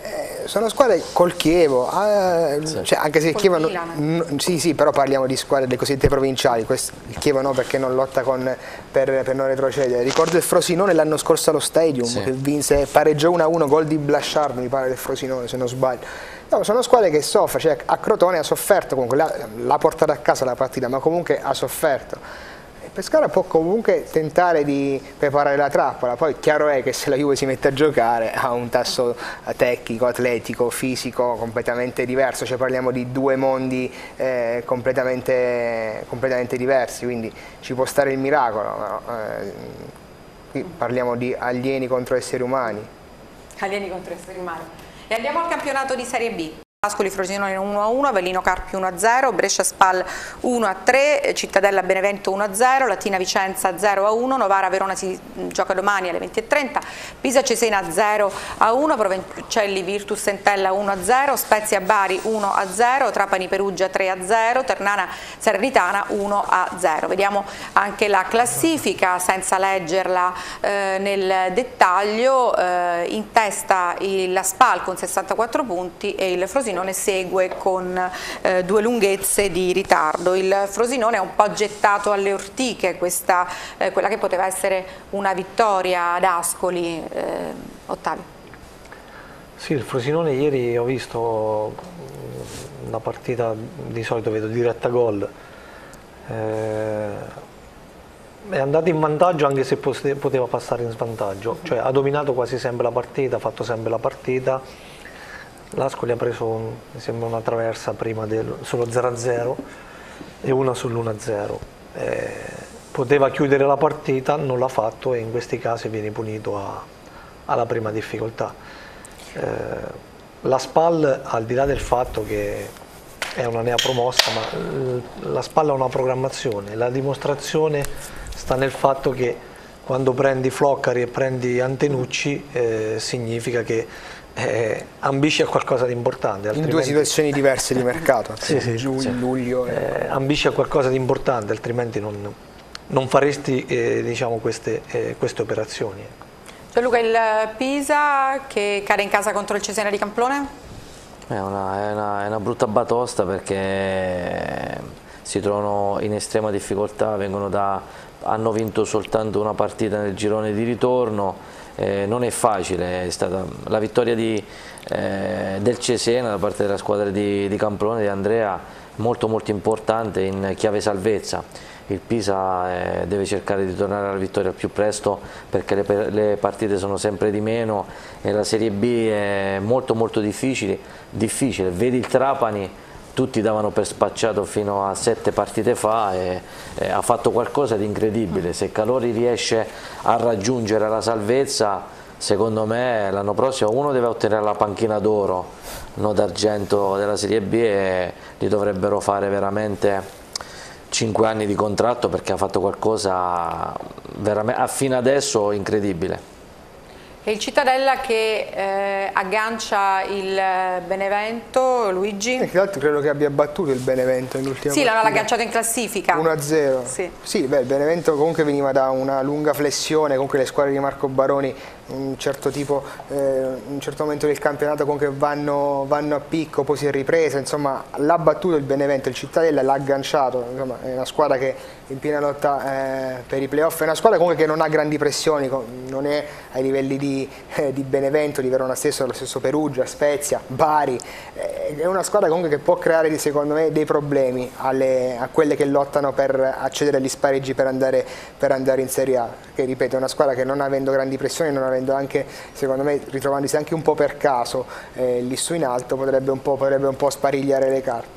sono squadre col Chievo, cioè, anche se il Chievo sì, però parliamo di squadre delle cosiddette provinciali, il Chievo no, perché non lotta per non retrocedere. Ricordo il Frosinone l'anno scorso allo Stadium, che vinse, pareggiò 1-1, gol di Blachard mi pare del Frosinone se non sbaglio. No, sono squadre che soffrono, cioè a Crotone ha sofferto, comunque l'ha portata a casa la partita, ma comunque ha sofferto. Pescara può comunque tentare di preparare la trappola, poi chiaro è che se la Juve si mette a giocare ha un tasso tecnico, atletico, fisico completamente diverso, cioè parliamo di due mondi completamente diversi, quindi ci può stare il miracolo, no? Qui parliamo di alieni contro esseri umani. Alieni contro esseri umani. E andiamo al campionato di Serie B. Ascoli Frosinone 1-1, Avellino Carpi 1-0, Brescia Spal 1-3, Cittadella Benevento 1-0, Latina Vicenza 0-1, Novara Verona si gioca domani alle 20:30, Pisa Cesena 0-1, Provencelli Virtus Entella 1-0, Spezia Bari 1-0, Trapani Perugia 3-0, Ternana Salernitana 1-0. Vediamo anche la classifica senza leggerla nel dettaglio. In testa la Spal con 64 punti e il Frosinone segue con 2 lunghezze di ritardo. Il Frosinone è un po' gettato alle ortiche, quella che poteva essere una vittoria ad Ascoli. Ottavio. Sì, il Frosinone ieri ho visto una partita, di solito vedo diretta gol, è andato in vantaggio anche se poteva passare in svantaggio, cioè ha dominato quasi sempre la partita, ha fatto sempre la partita. L'Ascoli ha preso, mi sembra, una traversa prima sullo 0-0 e una sull'1-0. Poteva chiudere la partita, non l'ha fatto e in questi casi viene punito alla prima difficoltà. La Spal, al di là del fatto che è una nea promossa, ma la Spal ha una programmazione, la dimostrazione sta nel fatto che quando prendi Floccari e prendi Antenucci significa che ambisce a qualcosa di importante. In due situazioni diverse di mercato, luglio. Ambisce a qualcosa di importante, altrimenti non faresti diciamo queste operazioni. Gianluca, il Pisa che cade in casa contro il Cesena di Camplone? È una brutta batosta perché si trovano in estrema difficoltà, hanno vinto soltanto una partita nel girone di ritorno. Non è facile, è stata la vittoria del Cesena da parte della squadra di Camplone, di Andrea, molto importante in chiave salvezza. Il Pisa deve cercare di tornare alla vittoria al più presto perché le partite sono sempre di meno e la Serie B è molto difficile. Vedi il Trapani, tutti davano per spacciato fino a 7 partite fa e ha fatto qualcosa di incredibile. Se Calori riesce a raggiungere la salvezza, secondo me l'anno prossimo uno deve ottenere la panchina d'oro, non d'argento della Serie B, e gli dovrebbero fare veramente 5 anni di contratto perché ha fatto qualcosa veramente, fino adesso, incredibile. E il Cittadella che aggancia il Benevento, Luigi? Tra l'altro credo che abbia battuto il Benevento nell'ultima partita. Sì, l'ha agganciato in classifica. 1-0. Sì, il Benevento comunque veniva da una lunga flessione, comunque le squadre di Marco Baroni un certo momento del campionato comunque vanno a picco, poi si è ripresa, insomma l'ha battuto il Benevento, il Cittadella l'ha agganciato, insomma è una squadra che in piena lotta per i playoff, è una squadra comunque che non ha grandi pressioni, non è ai livelli di Benevento, di Verona stesso, lo stesso Perugia, Spezia, Bari, è una squadra comunque che può creare secondo me dei problemi a quelle che lottano per accedere agli spareggi per andare in Serie A, che ripeto è una squadra che non avendo grandi pressioni, non avendo anche, secondo me, ritrovandosi anche un po' per caso lì su in alto, potrebbe un po' sparigliare le carte.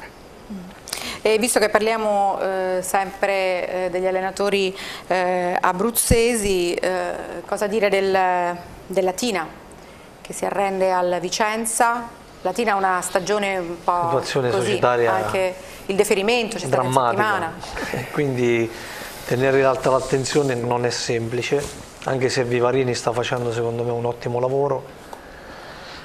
E visto che parliamo sempre degli allenatori abruzzesi, cosa dire del Latina che si arrende al Vicenza? Latina ha una stagione un po' situazione così, societaria, anche il deferimento c'è stato in settimana. Quindi tenere in alta l'attenzione non è semplice, anche se Vivarini sta facendo secondo me un ottimo lavoro.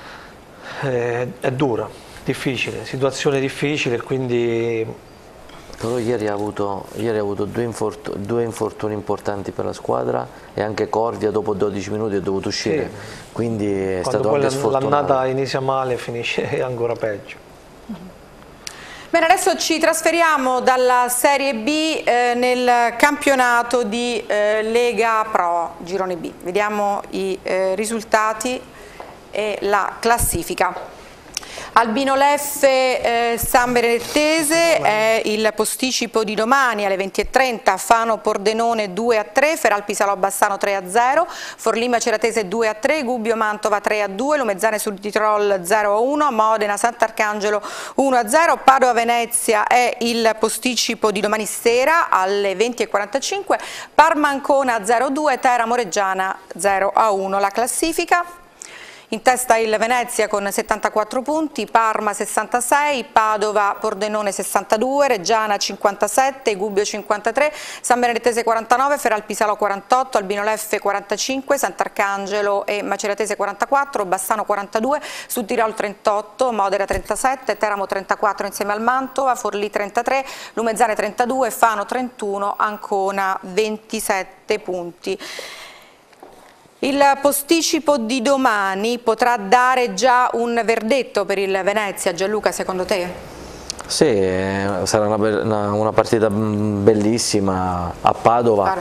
È dura, difficile, situazione difficile, quindi Però ieri ha avuto due infortuni importanti per la squadra e anche Corvia dopo 12 minuti è dovuto uscire, sì. Quindi è stato anche sfortunato. L'annata inizia male e finisce ancora peggio. Bene, adesso ci trasferiamo dalla Serie B nel campionato di Lega Pro, Girone B. Vediamo i risultati e la classifica. Albino Leffe San Benedettese è il posticipo di domani alle 20:30, Fano Pordenone 2-3, Feralpi Salò Bassano 3-0, Forlì Maceratese 2-3, Gubbio Mantova 3-2, Lumezzane Sud Tirol 0-1, Modena Sant'Arcangelo 1-0, Padova Venezia è il posticipo di domani sera alle 20:45, Parma Ancona 0-2, Teramo Reggiana 0-1. La classifica: in testa il Venezia con 74 punti, Parma 66, Padova Pordenone 62, Reggiana 57, Gubbio 53, San Benedettese 49, Feralpi Salò 48, Albino Leffe 45, Sant'Arcangelo e Maceratese 44, Bassano 42, Sud Tirol 38, Modena 37, Teramo 34 insieme al Mantova, Forlì 33, Lumezzane 32, Fano 31, Ancona 27 punti. Il posticipo di domani potrà dare già un verdetto per il Venezia, Gianluca, secondo te? Sì, sarà una partita bellissima a Padova.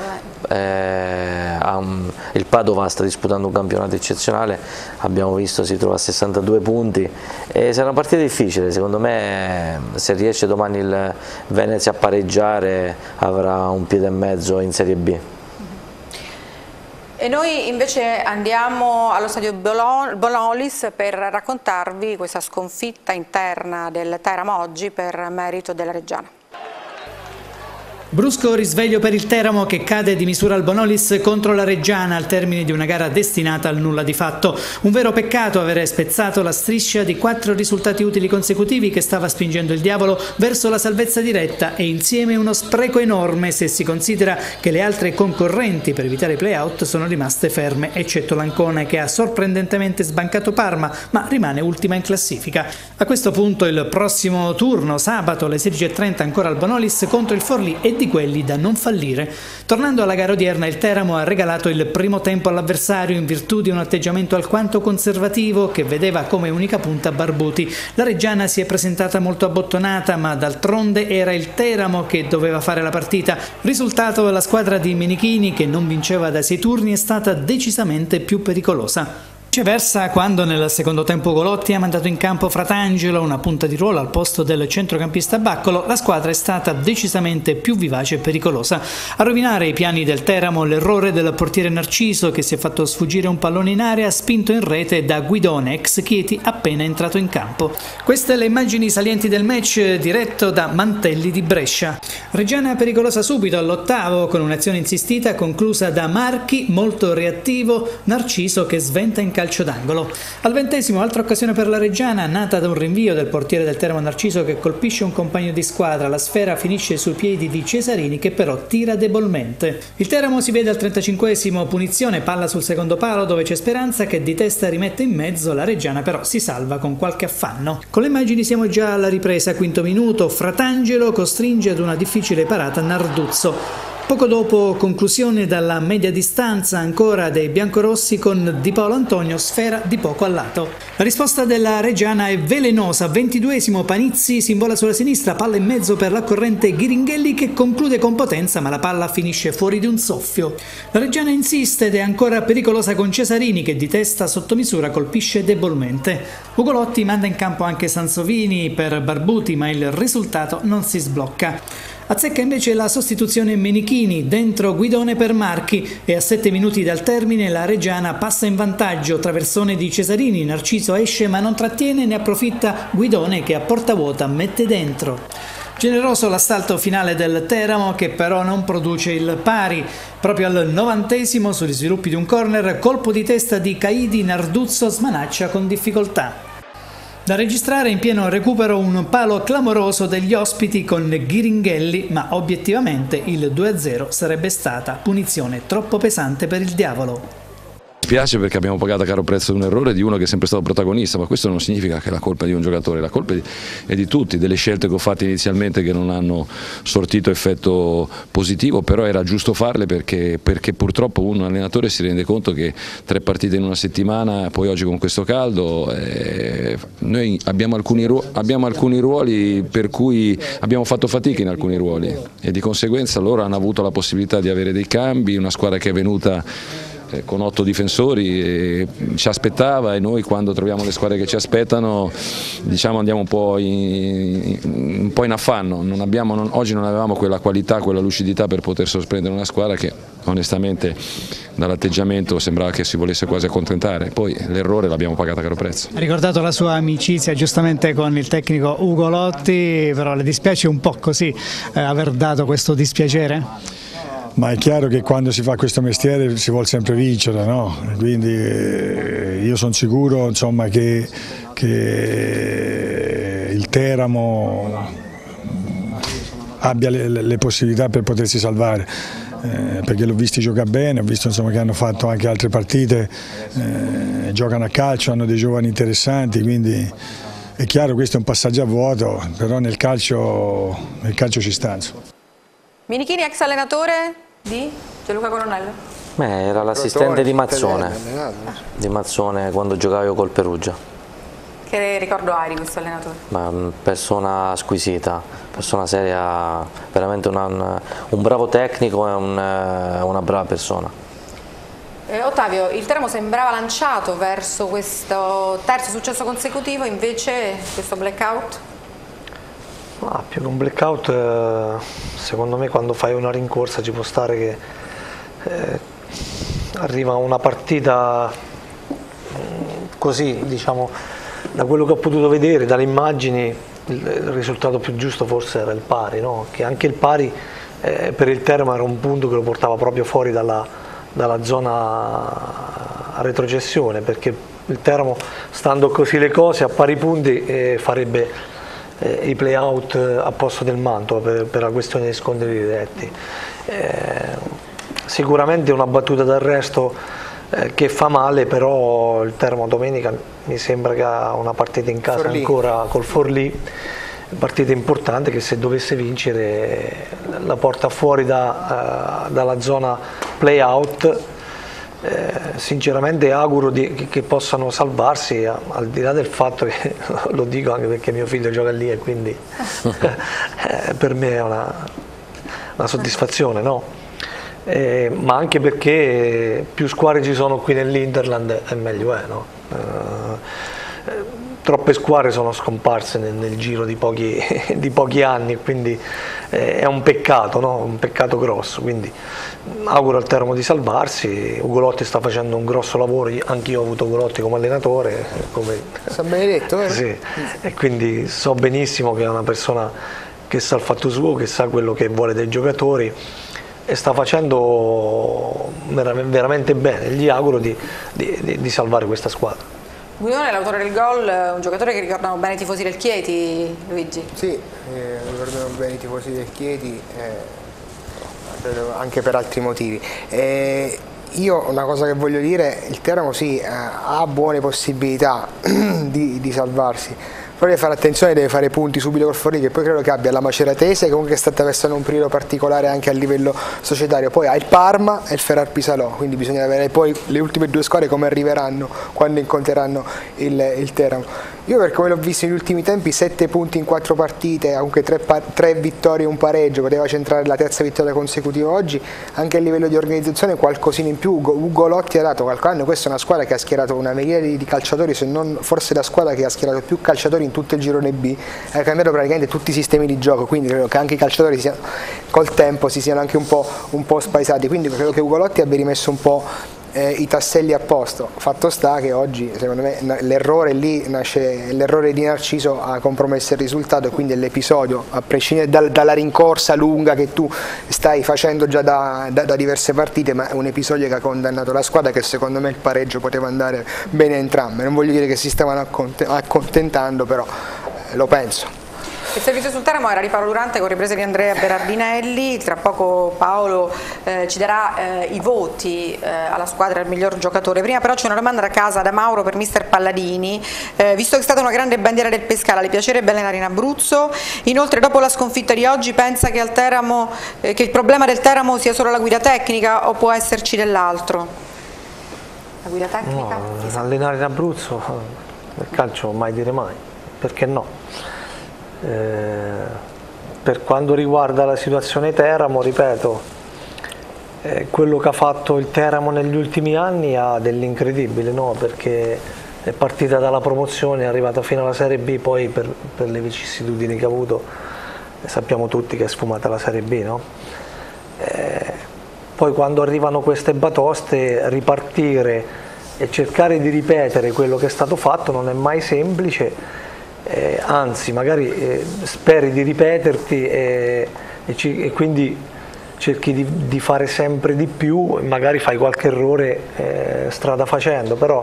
Il Padova sta disputando un campionato eccezionale, abbiamo visto si trova a 62 punti e sarà una partita difficile. Secondo me, se riesce domani il Venezia a pareggiare, avrà un piede e mezzo in Serie B. E noi invece andiamo allo stadio Bonolis per raccontarvi questa sconfitta interna del Teramo oggi per merito della Reggiana. Brusco risveglio per il Teramo che cade di misura al Bonolis contro la Reggiana al termine di una gara destinata al nulla di fatto. Un vero peccato avere spezzato la striscia di 4 risultati utili consecutivi che stava spingendo il diavolo verso la salvezza diretta e insieme uno spreco enorme se si considera che le altre concorrenti per evitare i play-out sono rimaste ferme, eccetto l'Ancona che ha sorprendentemente sbancato Parma ma rimane ultima in classifica. A questo punto il prossimo turno, sabato alle 16:30 ancora al Bonolis contro il Forlì e di quelli da non fallire. Tornando alla gara odierna, il Teramo ha regalato il primo tempo all'avversario in virtù di un atteggiamento alquanto conservativo che vedeva come unica punta Barbuti. La Reggiana si è presentata molto abbottonata, ma d'altronde era il Teramo che doveva fare la partita. Risultato: la squadra di Menichini, che non vinceva da 6 turni, è stata decisamente più pericolosa. Viceversa, quando nel secondo tempo Golotti ha mandato in campo Fratangelo, una punta di ruolo al posto del centrocampista Baccolo, la squadra è stata decisamente più vivace e pericolosa. A rovinare i piani del Teramo l'errore del portiere Narciso, che si è fatto sfuggire un pallone in area spinto in rete da Guidone, ex Chieti, appena entrato in campo. Queste le immagini salienti del match diretto da Mantelli di Brescia. Reggiana pericolosa subito all'8º con un'azione insistita conclusa da Marchi, molto reattivo, Narciso che sventa in calcio d'angolo. Al 20° altra occasione per la Reggiana, nata da un rinvio del portiere del Teramo Narciso che colpisce un compagno di squadra. La sfera finisce sui piedi di Cesarini che però tira debolmente. Il Teramo si vede al 35°, punizione, palla sul secondo palo dove c'è Speranza che di testa rimette in mezzo, la Reggiana però si salva con qualche affanno. Con le immagini siamo già alla ripresa, 5° minuto, Fratangelo costringe ad una difficile parata Narduzzo. Poco dopo conclusione dalla media distanza ancora dei biancorossi con Di Paolo Antonio, sfera di poco a lato. La risposta della Reggiana è velenosa, 22°, Panizzi si invola sulla sinistra, palla in mezzo per l'accorrente Ghiringhelli che conclude con potenza ma la palla finisce fuori di un soffio. La Reggiana insiste ed è ancora pericolosa con Cesarini che di testa sotto misura colpisce debolmente. Ugolotti manda in campo anche Sansovini per Barbuti ma il risultato non si sblocca. Azzecca invece la sostituzione Menichini, dentro Guidone per Marchi e a 7 minuti dal termine la Reggiana passa in vantaggio, traversone di Cesarini, Narciso esce ma non trattiene, ne approfitta Guidone che a porta vuota mette dentro. Generoso l'assalto finale del Teramo che però non produce il pari. Proprio al 90° sugli sviluppi di un corner, colpo di testa di Caidi, Narduzzo smanaccia con difficoltà. Da registrare in pieno recupero un palo clamoroso degli ospiti con Ghiringhelli, ma obiettivamente il 2-0 sarebbe stata punizione troppo pesante per il diavolo. dispiace perché abbiamo pagato a caro prezzo un errore di uno che è sempre stato protagonista, ma questo non significa che la colpa è di un giocatore, la colpa è di tutti, delle scelte che ho fatto inizialmente che non hanno sortito effetto positivo, però era giusto farle perché purtroppo un allenatore si rende conto che 3 partite in una settimana, poi oggi con questo caldo, noi abbiamo alcuni ruoli per cui abbiamo fatto fatica in alcuni ruoli e di conseguenza loro hanno avuto la possibilità di avere dei cambi, una squadra che è venuta con 8 difensori ci aspettava e noi quando troviamo le squadre che ci aspettano diciamo andiamo un po' in affanno, oggi non avevamo quella qualità, quella lucidità per poter sorprendere una squadra che onestamente dall'atteggiamento sembrava che si volesse quasi accontentare, poi l'errore l'abbiamo pagato a caro prezzo. Ha ricordato la sua amicizia giustamente con il tecnico Ugo Lotti, però le dispiace un po' così aver dato questo dispiacere? Ma è chiaro che quando si fa questo mestiere si vuole sempre vincere, no? Quindi io sono sicuro insomma, che il Teramo abbia le possibilità per potersi salvare. Perché l'ho visto giocare bene, ho visto insomma, che hanno fatto anche altre partite, giocano a calcio, hanno dei giovani interessanti, quindi è chiaro questo è un passaggio a vuoto, però nel calcio ci sta. Minichini, ex allenatore di Gianluca Coronello? Era l'assistente di Mazzone quando giocavo io col Perugia. Che ricordo hai di questo allenatore? Persona squisita, persona seria, veramente un bravo tecnico e una brava persona. Ottavio, il Teramo sembrava lanciato verso questo terzo successo consecutivo, invece questo blackout? Più che un blackout, secondo me quando fai una rincorsa ci può stare che arriva una partita così, diciamo, da quello che ho potuto vedere, dalle immagini, il risultato più giusto forse era il pari, no? Che anche il pari per il Teramo era un punto che lo portava proprio fuori dalla zona a retrocessione, perché il Teramo, stando così le cose, a pari punti farebbe i play-out a posto del Mantova per la questione dei scontri diretti. Sicuramente una battuta d'arresto che fa male, però il Teramo domenica mi sembra che ha una partita in casa ancora col Forlì, partita importante che se dovesse vincere la porta fuori dalla zona play-out. Sinceramente auguro che possano salvarsi, al di là del fatto che lo dico anche perché mio figlio gioca lì e quindi per me è una soddisfazione, no? Ma anche perché più squadre ci sono qui nell'Interland e meglio è, no? Troppe squadre sono scomparse nel giro di pochi anni, quindi è un peccato, no? Un peccato grosso, quindi auguro al Teramo di salvarsi. Ugo Lotti sta facendo un grosso lavoro, anch'io ho avuto Ugo Lotti come allenatore, come San Benedetto, vero? Sì, e quindi so benissimo che è una persona che sa il fatto suo, che sa quello che vuole dai giocatori e sta facendo veramente bene. Gli auguro di salvare questa squadra. Guidone è l'autore del gol, un giocatore che ricordano bene i tifosi del Chieti, Luigi? Sì, ricordano bene i tifosi del Chieti, anche per altri motivi. Io una cosa che voglio dire, il Teramo sì, ha buone possibilità di salvarsi, però deve fare attenzione, deve fare punti subito col Forlì, che poi credo che abbia la Maceratese, che comunque sta attraversando un periodo particolare anche a livello societario, poi ha il Parma e il Ferrar Pisalò, quindi bisogna vedere poi le ultime due squadre come arriveranno quando incontreranno il Teramo. Io per come l'ho visto negli ultimi tempi, 7 punti in 4 partite, comunque 3 vittorie e un pareggio, poteva centrare la terza vittoria consecutiva oggi, anche a livello di organizzazione qualcosina in più. Ugo Lotti ha dato qualche anno, questa è una squadra che ha schierato una miriade di calciatori, se non forse la squadra che ha schierato più calciatori in tutto il girone B, ha cambiato praticamente tutti i sistemi di gioco, quindi credo che anche i calciatori col tempo si siano anche un po' spaesati, quindi credo che Ugo Lotti abbia rimesso un po' i tasselli a posto. Fatto sta che oggi secondo me l'errore lì nasce, l'errore di Narciso ha compromesso il risultato, e quindi l'episodio, a prescindere dalla rincorsa lunga che tu stai facendo già da diverse partite, ma è un episodio che ha condannato la squadra, che secondo me il pareggio poteva andare bene a entrambe. Non voglio dire che si stavano accontentando, però lo penso. Il servizio sul Teramo era di Paolo Durante con riprese di Andrea Berardinelli. Tra poco Paolo ci darà i voti alla squadra del miglior giocatore. Prima però c'è una domanda da casa da Mauro per mister Palladini. Visto che è stata una grande bandiera del Pescara, le piacerebbe allenare in Abruzzo? Inoltre dopo la sconfitta di oggi pensa che, al Teramo, che il problema del Teramo sia solo la guida tecnica o può esserci dell'altro? La guida tecnica? No, allenare in Abruzzo, nel calcio mai dire mai, perché no? Per quanto riguarda la situazione Teramo, ripeto, quello che ha fatto il Teramo negli ultimi anni ha dell'incredibile, no? Perché è partita dalla promozione, è arrivata fino alla Serie B, poi per le vicissitudini che ha avuto sappiamo tutti che è sfumata la Serie B, no? Poi quando arrivano queste batoste, ripartire e cercare di ripetere quello che è stato fatto non è mai semplice. Anzi, magari speri di ripeterti e quindi cerchi di fare sempre di più e magari fai qualche errore strada facendo, però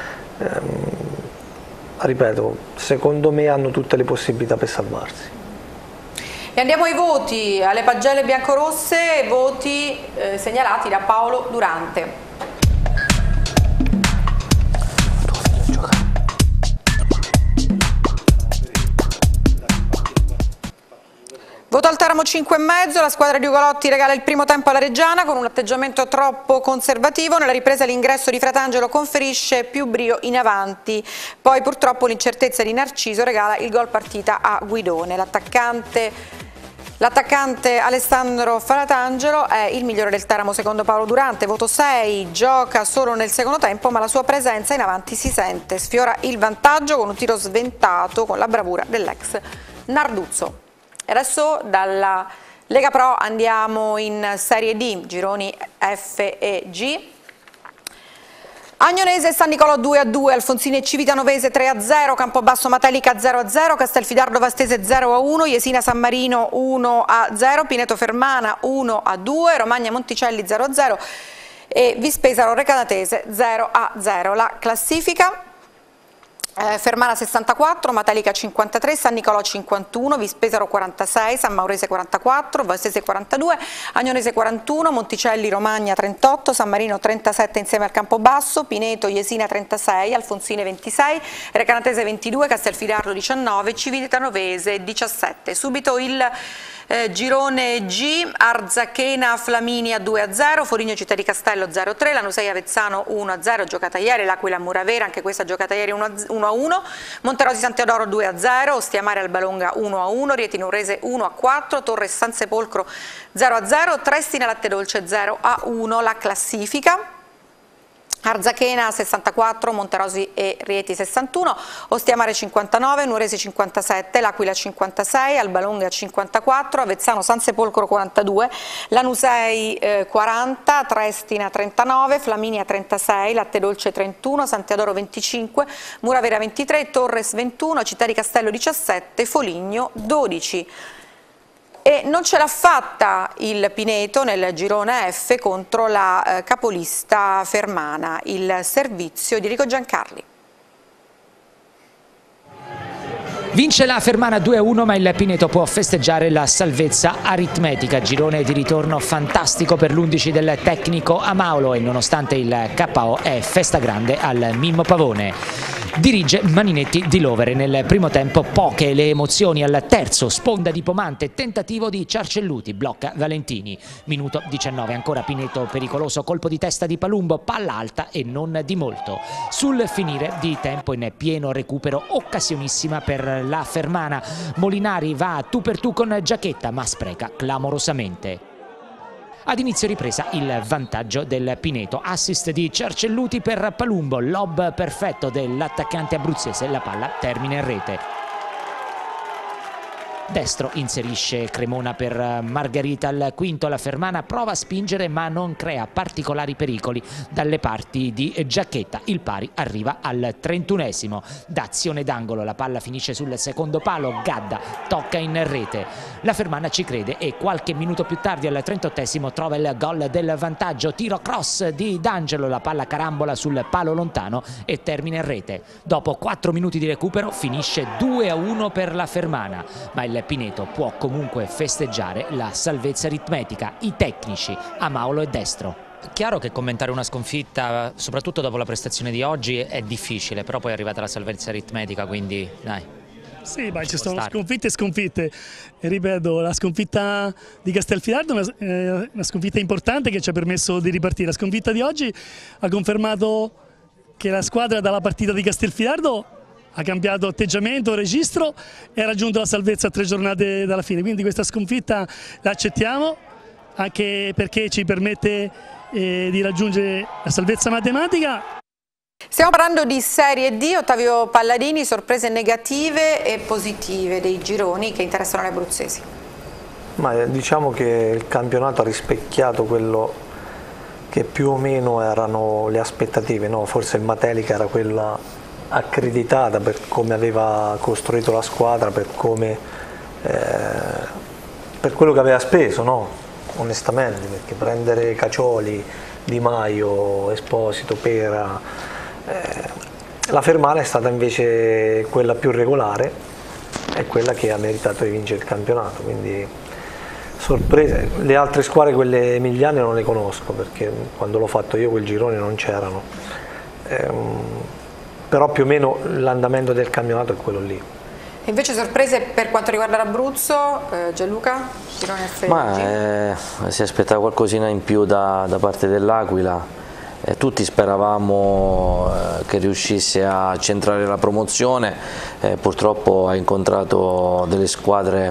ripeto, secondo me hanno tutte le possibilità per salvarsi. E andiamo ai voti, alle pagelle biancorosse, voti segnalati da Paolo Durante. Voto al Teramo 5,5, la squadra di Ugolotti regala il primo tempo alla Reggiana con un atteggiamento troppo conservativo, nella ripresa l'ingresso di Fratangelo conferisce più brio in avanti, poi purtroppo l'incertezza di Narciso regala il gol partita a Guidone. L'attaccante Alessandro Fratangelo è il migliore del Teramo secondo Paolo Durante, voto 6, gioca solo nel secondo tempo ma la sua presenza in avanti si sente, sfiora il vantaggio con un tiro sventato con la bravura dell'ex Narduzzo. E adesso dalla Lega Pro andiamo in Serie D, gironi F e G. Agnonese e San Nicolò 2-2, Alfonsini e Civitanovese 3-0, Campobasso Matelica 0-0, Castelfidardo Vastese 0-1, Jesina San Marino 1-0, Pineto Fermana 1-2, Romagna Monticelli 0-0 e Vispesaro Recanatese 0-0. La classifica: Fermana 64, Matelica 53, San Nicolò 51, Vispesaro 46, San Maurese 44, Vastese 42, Agnonese 41, Monticelli Romagna 38, San Marino 37 insieme al Campobasso, Pineto Jesina 36, Alfonsine 26, Recanatese 22, Castelfidardo 19, Civitanovese 17. Subito il girone G, Arzachena Flaminia 2-0, Foligno Città di Castello 0-3, Lanusei Avezzano 1-0, giocata ieri, l'Aquila Muravera, anche questa giocata ieri 1-1, Monterosi San Teodoro 2-0, Ostiamare Albalonga 1-1, Rieti Nurrese 1-4, Torres San Sepolcro 0-0, Trestina Lattedolce 0-1. La classifica: Arzachena 64, Monterosi e Rieti 61, Ostiamare 59, Nuoresi 57, L'Aquila 56, Albalonga 54, Avezzano San Sepolcro 42, Lanusei 40, Trestina 39, Flaminia 36, Lattedolce 31, San Teodoro 25, Muravera 23, Torres 21, Città di Castello 17, Foligno 12. E non ce l'ha fatta il Pineto nel girone F contro la capolista Fermana, il servizio di Rico Giancarli. Vince la Fermana 2-1, ma il Pineto può festeggiare la salvezza aritmetica. Girone di ritorno fantastico per l'11 del tecnico Amaulo e nonostante il KO è festa grande al Mimmo Pavone. Dirige Maninetti di Lovere. Nel primo tempo poche le emozioni, al terzo sponda di Pomante, tentativo di Ciarcelluti, blocca Valentini. Minuto 19, ancora Pineto pericoloso, colpo di testa di Palumbo, palla alta e non di molto. Sul finire di tempo in pieno recupero, occasionissima per la Fermana, Molinari va tu per tu con Giacchetta ma spreca clamorosamente. Ad inizio ripresa il vantaggio del Pineto, assist di Ciarcelluti per Palumbo, lob perfetto dell'attaccante abruzzese, la palla termina in rete. Destro inserisce Cremona per Margherita al quinto, la Fermana prova a spingere ma non crea particolari pericoli dalle parti di Giacchetta, il pari arriva al 31esimo, da azione d'angolo la palla finisce sul secondo palo, Gadda tocca in rete, la Fermana ci crede e qualche minuto più tardi al 38esimo trova il gol del vantaggio, tiro cross di D'Angelo, la palla carambola sul palo lontano e termina in rete. Dopo 4 minuti di recupero finisce 2-1 per la Fermana, ma il il Pineto può comunque festeggiare la salvezza aritmetica, i tecnici Amaolo e Destro. Chiaro che commentare una sconfitta, soprattutto dopo la prestazione di oggi, è difficile, però poi è arrivata la salvezza aritmetica, quindi dai. Sì, ma ci sono sconfitte e sconfitte. E ripeto, la sconfitta di Castelfidardo è una sconfitta importante che ci ha permesso di ripartire. La sconfitta di oggi ha confermato che la squadra dalla partita di Castelfidardo ha cambiato atteggiamento, registro e ha raggiunto la salvezza a 3 giornate dalla fine. Quindi questa sconfitta la accettiamo, anche perché ci permette di raggiungere la salvezza matematica. Stiamo parlando di Serie D, Ottavio Palladini, sorprese negative e positive dei gironi che interessano gli abruzzesi. Ma diciamo che il campionato ha rispecchiato quello che più o meno erano le aspettative, no? Forse il Matelica era quella accreditata per come aveva costruito la squadra, per quello che aveva speso, no? Onestamente, perché prendere Cacioli, Di Maio, Esposito, Pera, la Fermana è stata invece quella più regolare e quella che ha meritato di vincere il campionato, quindi sorprese. Le altre squadre, quelle emiliane, non le conosco perché quando l'ho fatto io quel girone non c'erano, però più o meno l'andamento del campionato è quello lì. E invece sorprese per quanto riguarda l'Abruzzo, Gianluca? Ma si aspettava qualcosina in più da parte dell'Aquila, tutti speravamo che riuscisse a centrare la promozione, purtroppo ha incontrato delle squadre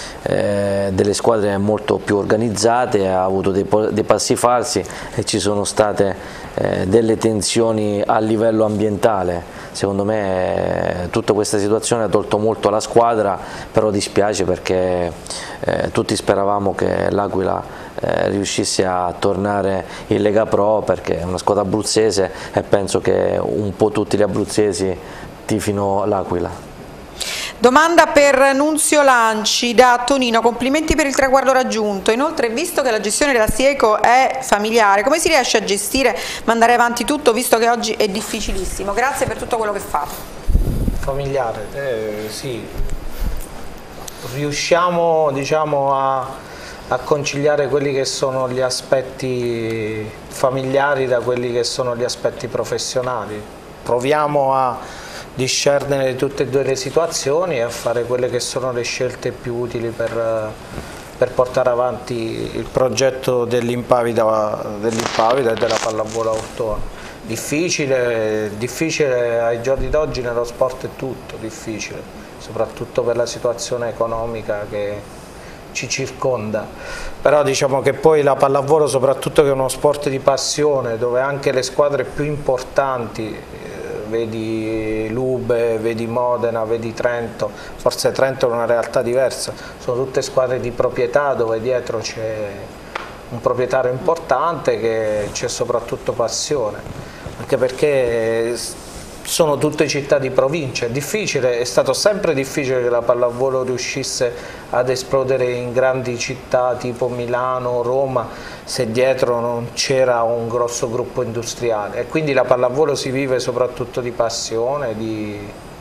molto più organizzate, ha avuto dei passi falsi e ci sono state delle tensioni a livello ambientale. Secondo me tutta questa situazione ha tolto molto alla squadra, però dispiace perché tutti speravamo che l'Aquila riuscisse a tornare in Lega Pro, perché è una squadra abruzzese e penso che un po' tutti gli abruzzesi tifino l'Aquila. Domanda per Nunzio Lanci da Tonino, complimenti per il traguardo raggiunto. Inoltre, visto che la gestione della Sieco è familiare, come si riesce a gestire, mandare avanti tutto, visto che oggi è difficilissimo? Grazie per tutto quello che fate. Familiare, sì. Riusciamo, diciamo, a conciliare quelli che sono gli aspetti familiari da quelli che sono gli aspetti professionali. Proviamo a discernere tutte e due le situazioni e a fare quelle che sono le scelte più utili per portare avanti il progetto dell'Impavida e della pallavolo Ortona. Difficile ai giorni d'oggi, nello sport è tutto difficile, soprattutto per la situazione economica che ci circonda, però diciamo che poi la pallavolo, soprattutto che è uno sport di passione, dove anche le squadre più importanti, vedi Lube, vedi Modena, vedi Trento, forse Trento è una realtà diversa, sono tutte squadre di proprietà dove dietro c'è un proprietario importante, che c'è soprattutto passione, anche perché sono tutte città di provincia. È difficile, è stato sempre difficile che la pallavolo riuscisse ad esplodere in grandi città tipo Milano, Roma, se dietro non c'era un grosso gruppo industriale, e quindi la pallavolo si vive soprattutto di passione, di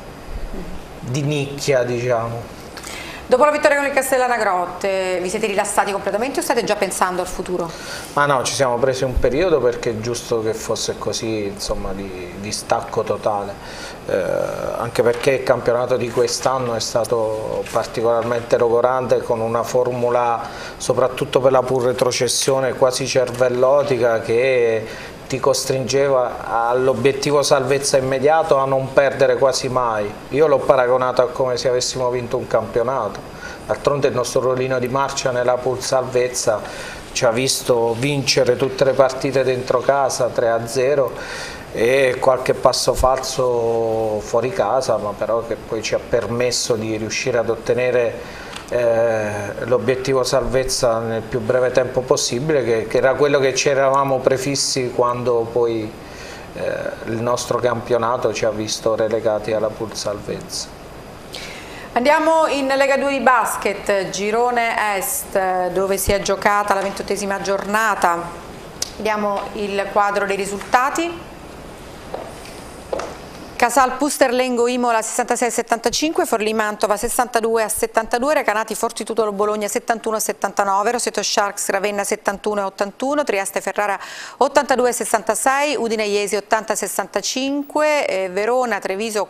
nicchia, diciamo. Dopo la vittoria con il Castellana Grotte, vi siete rilassati completamente o state già pensando al futuro? Ma no, ci siamo presi un periodo perché è giusto che fosse così, insomma, di stacco totale, anche perché il campionato di quest'anno è stato particolarmente logorante, con una formula soprattutto per la pur retrocessione quasi cervellotica che ti costringeva all'obiettivo salvezza immediato, a non perdere quasi mai. Io l'ho paragonato a come se avessimo vinto un campionato. D'altronde il nostro ruolino di marcia nella pool salvezza ci ha visto vincere tutte le partite dentro casa 3-0 e qualche passo falso fuori casa, ma però che poi ci ha permesso di riuscire ad ottenere l'obiettivo salvezza nel più breve tempo possibile, che era quello che ci eravamo prefissi quando poi il nostro campionato ci ha visto relegati alla pool salvezza. Andiamo in Lega 2 di basket, girone est, dove si è giocata la 28esima giornata. Vediamo il quadro dei risultati. Casal Pusterlengo Imola 66-75, Forlì Mantova 62-72, Recanati Fortitudo Bologna 71-79, Roseto Sharks Ravenna 71-81, Trieste Ferrara 82-66, Udine Iesi 80-65, Verona Treviso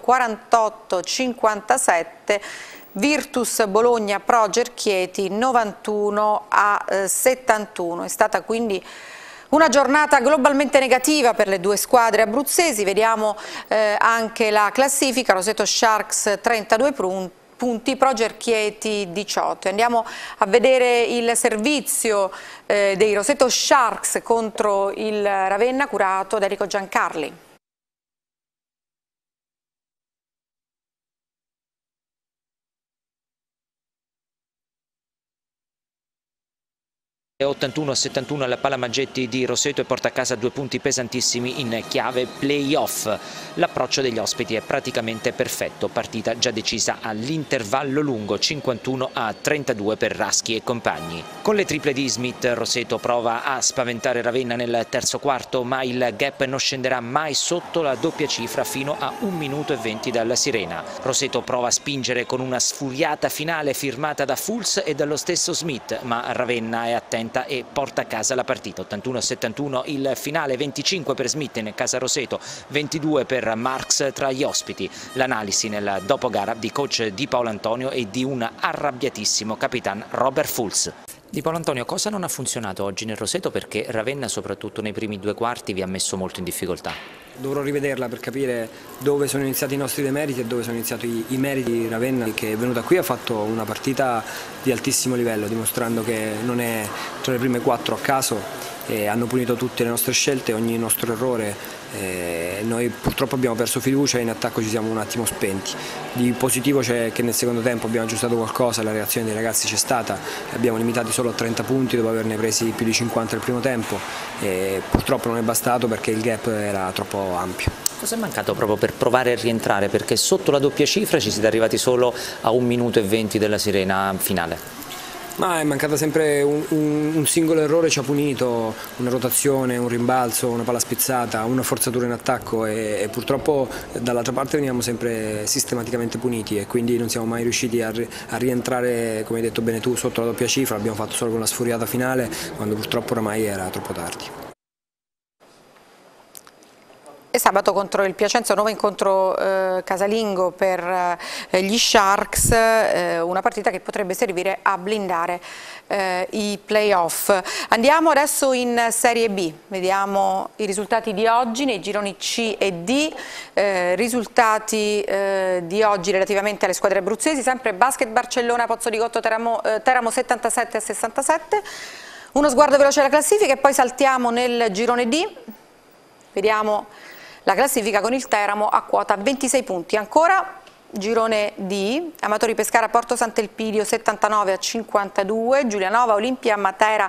48-57, Virtus Bologna Proger Chieti 91-71. È stata quindi una giornata globalmente negativa per le due squadre abruzzesi. Vediamo anche la classifica: Roseto Sharks 32 punti, Proger Chieti 18. Andiamo a vedere il servizio dei Roseto Sharks contro il Ravenna, curato da Enrico Giancarli. 81-71 alla Palamaggetti di Roseto e porta a casa 2 punti pesantissimi in chiave play-off. L'approccio degli ospiti è praticamente perfetto, partita già decisa all'intervallo lungo, 51-32 per Raschi e compagni. Con le triple di Smith, Roseto prova a spaventare Ravenna nel terzo quarto, ma il gap non scenderà mai sotto la doppia cifra fino a 1 minuto e 20 dalla sirena. Roseto prova a spingere con una sfuriata finale firmata da Fulz e dallo stesso Smith, ma Ravenna è attenta e porta a casa la partita. 81-71 il finale, 25 per Smith in casa Roseto, 22 per Marx tra gli ospiti. L'analisi nel dopogara di coach Di Paolo Antonio e di un arrabbiatissimo capitan Robert Fulz. Di Paolo Antonio, cosa non ha funzionato oggi nel Roseto, perché Ravenna soprattutto nei primi 2 quarti vi ha messo molto in difficoltà? Dovrò rivederla per capire dove sono iniziati i nostri demeriti e dove sono iniziati i meriti di Ravenna, che è venuta qui e ha fatto una partita di altissimo livello, dimostrando che non è tra le prime 4 a caso. Hanno punito tutte le nostre scelte, ogni nostro errore. Noi purtroppo abbiamo perso fiducia e in attacco ci siamo un attimo spenti. Di positivo c'è che nel secondo tempo abbiamo aggiustato qualcosa, la reazione dei ragazzi c'è stata, abbiamo limitati solo a 30 punti dopo averne presi più di 50 nel primo tempo, e purtroppo non è bastato perché il gap era troppo ampio. Cosa è mancato proprio per provare a rientrare? Perché sotto la doppia cifra ci siete arrivati solo a 1 minuto e 20 della sirena finale. Ma è mancata sempre un singolo errore, ci ha punito, una rotazione, un rimbalzo, una palla spizzata, una forzatura in attacco e purtroppo dall'altra parte veniamo sempre sistematicamente puniti e quindi non siamo mai riusciti a rientrare, come hai detto bene tu, sotto la doppia cifra. L'abbiamo fatto solo con la sfuriata finale, quando purtroppo oramai era troppo tardi. E sabato contro il Piacenza, un nuovo incontro casalingo per gli Sharks, una partita che potrebbe servire a blindare i playoff. Andiamo adesso in Serie B, vediamo i risultati di oggi nei gironi C e D, risultati di oggi relativamente alle squadre abruzzesi, sempre Basket Barcellona, Pozzoligotto Teramo 77-67, uno sguardo veloce alla classifica e poi saltiamo nel girone D, vediamo la classifica con il Teramo a quota 26 punti. Ancora girone D, Amatori Pescara Porto Sant'Elpidio 79-52, Giulianova Olimpia Matera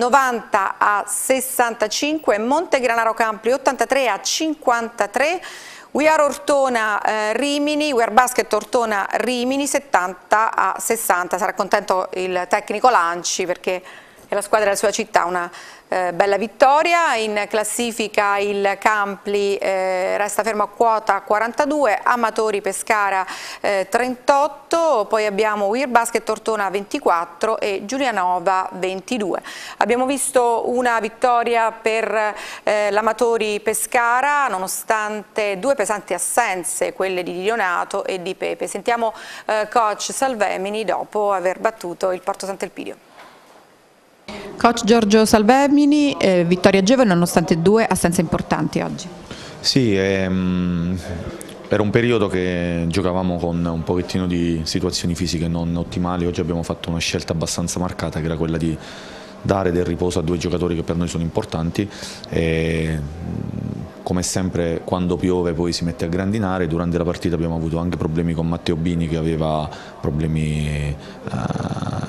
90-65, Montegranaro Campli 83-53, We Are Ortona Rimini, We Are Basket Ortona Rimini 70-60. Sarà contento il tecnico Lanci perché è la squadra della sua città, una bella vittoria. In classifica il Campli resta fermo a quota 42, Amatori Pescara 38, poi abbiamo We Are Basket Ortona 24 e Giulianova 22. Abbiamo visto una vittoria per l'Amatori Pescara nonostante 2 pesanti assenze, quelle di Leonato e di Pepe. Sentiamo coach Salvemini dopo aver battuto il Porto Sant'Elpidio. Coach Giorgio Salvemini, vittoria agevole nonostante 2 assenze importanti oggi. Sì, era un periodo che giocavamo con un pochettino di situazioni fisiche non ottimali. Oggi abbiamo fatto una scelta abbastanza marcata che era quella di dare del riposo a 2 giocatori che per noi sono importanti e, come sempre quando piove poi si mette a grandinare. Durante la partita abbiamo avuto anche problemi con Matteo Bini che aveva problemi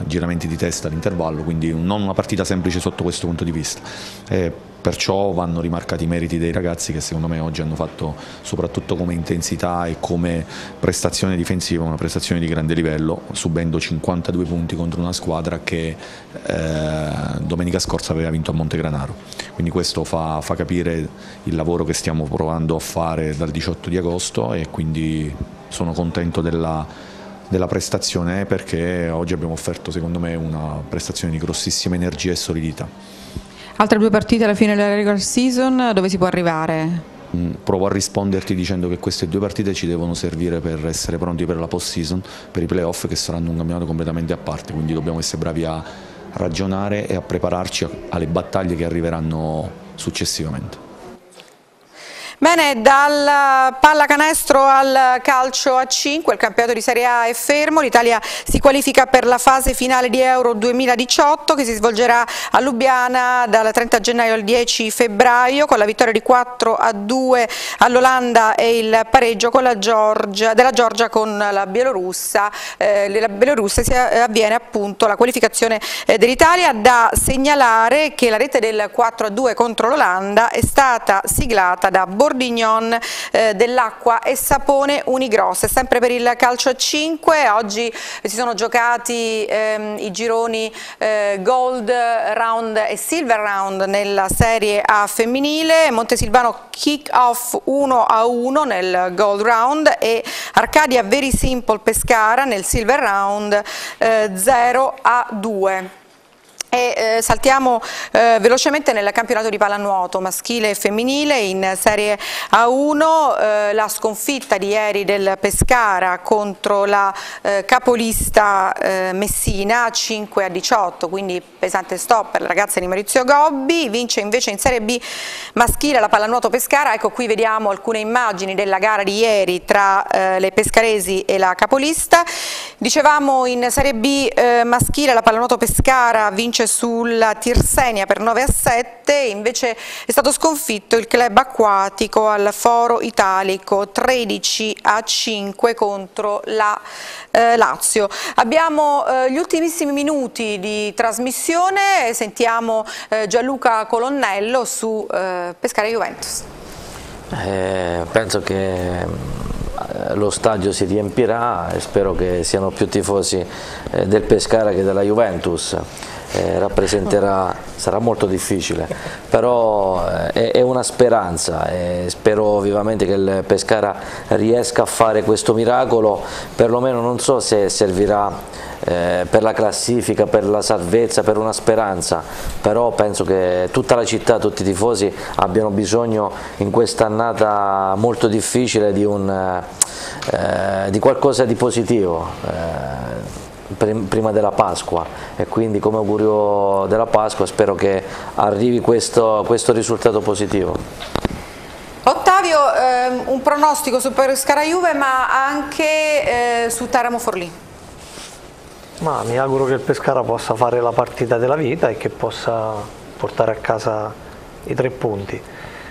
giramenti di testa all'intervallo, quindi non una partita semplice sotto questo punto di vista. Perciò vanno rimarcati i meriti dei ragazzi che secondo me oggi hanno fatto, soprattutto come intensità e come prestazione difensiva, una prestazione di grande livello, subendo 52 punti contro una squadra che domenica scorsa aveva vinto a Montegranaro. Quindi questo fa capire il lavoro che stiamo provando a fare dal 18 di agosto, e quindi sono contento della prestazione, perché oggi abbiamo offerto secondo me una prestazione di grossissima energia e solidità. Altre 2 partite alla fine della regular season, dove si può arrivare? Provo a risponderti dicendo che queste 2 partite ci devono servire per essere pronti per la post season, per i playoff, che saranno un campionato completamente a parte, quindi dobbiamo essere bravi a ragionare e a prepararci alle battaglie che arriveranno successivamente. Bene, dal pallacanestro al calcio a 5, il campionato di Serie A è fermo, l'Italia si qualifica per la fase finale di Euro 2018 che si svolgerà a Lubiana dal 30 gennaio al 10 febbraio con la vittoria di 4-2 all'Olanda e il pareggio con della Georgia con la Bielorussia. Si avviene appunto la qualificazione dell'Italia. Da segnalare che la rete del 4-2 contro l'Olanda è stata siglata da Bordignon dell'Acqua e Sapone Unigrosse. Sempre per il calcio a 5, oggi si sono giocati i gironi Gold Round e Silver Round nella Serie A femminile. Montesilvano kick off 1-1 nel Gold Round e Arcadia Very Simple Pescara nel Silver Round 0-2. E saltiamo velocemente nel campionato di pallanuoto maschile e femminile in Serie A1, la sconfitta di ieri del Pescara contro la capolista Messina 5-18, quindi pesante stop per le ragazze di Maurizio Gobbi. Vince invece in Serie B maschile la pallanuoto Pescara. Ecco, qui vediamo alcune immagini della gara di ieri tra le pescaresi e la capolista. Dicevamo in Serie B maschile la pallanuoto Pescara vince sulla Tirsenia per 9-7, invece è stato sconfitto il club acquatico al Foro Italico 13-5 contro la Lazio. Abbiamo gli ultimissimi minuti di trasmissione, sentiamo Gianluca Colonnello su Pescara Juventus. Penso che lo stadio si riempirà e spero che siano più tifosi del Pescara che della Juventus. Sarà molto difficile, però è una speranza e spero vivamente che il Pescara riesca a fare questo miracolo, perlomeno non so se servirà per la classifica, per la salvezza, per una speranza, però penso che tutta la città, tutti i tifosi abbiano bisogno in quest'annata molto difficile di qualcosa di positivo prima della Pasqua, e quindi come augurio della Pasqua spero che arrivi questo risultato positivo. Ottavio, un pronostico su Pescara Juve ma anche su Teramo Forlì. Ma mi auguro che il Pescara possa fare la partita della vita e che possa portare a casa i 3 punti.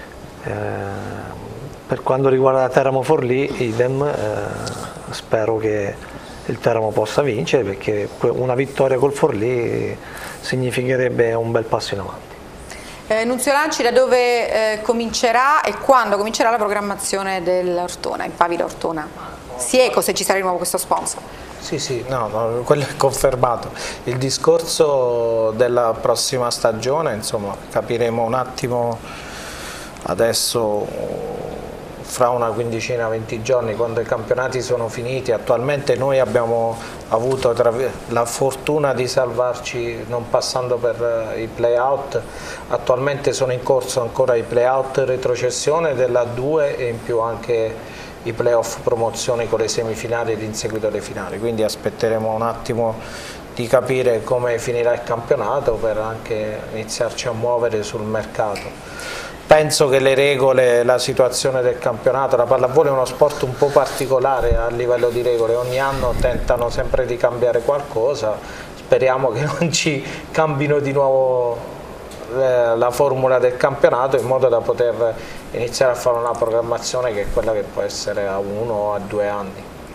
Per quanto riguarda Teramo Forlì, idem, spero che il Teramo possa vincere, perché una vittoria col Forlì significherebbe un bel passo in avanti. Nunzio Lanci, da dove comincerà e quando comincerà la programmazione dell'Ortona, il Pavile Ortona? Sieco, se ci sarà di nuovo questo sponsor. Sì, no, quello è confermato. Il discorso della prossima stagione, insomma, capiremo un attimo adesso, fra una quindicina, 20 giorni, quando i campionati sono finiti. Attualmente noi abbiamo avuto la fortuna di salvarci non passando per i play-out. Attualmente sono in corso ancora i play-out retrocessione della 2 e in più anche i play-off promozioni con le semifinali ed in seguito alle finali, quindi aspetteremo un attimo di capire come finirà il campionato per anche iniziarci a muovere sul mercato. Penso che le regole, la situazione del campionato, la pallavolo è uno sport un po' particolare a livello di regole, ogni anno tentano sempre di cambiare qualcosa, speriamo che non ci cambino di nuovo la formula del campionato in modo da poter iniziare a fare una programmazione che è quella che può essere a 1 o a 2 anni.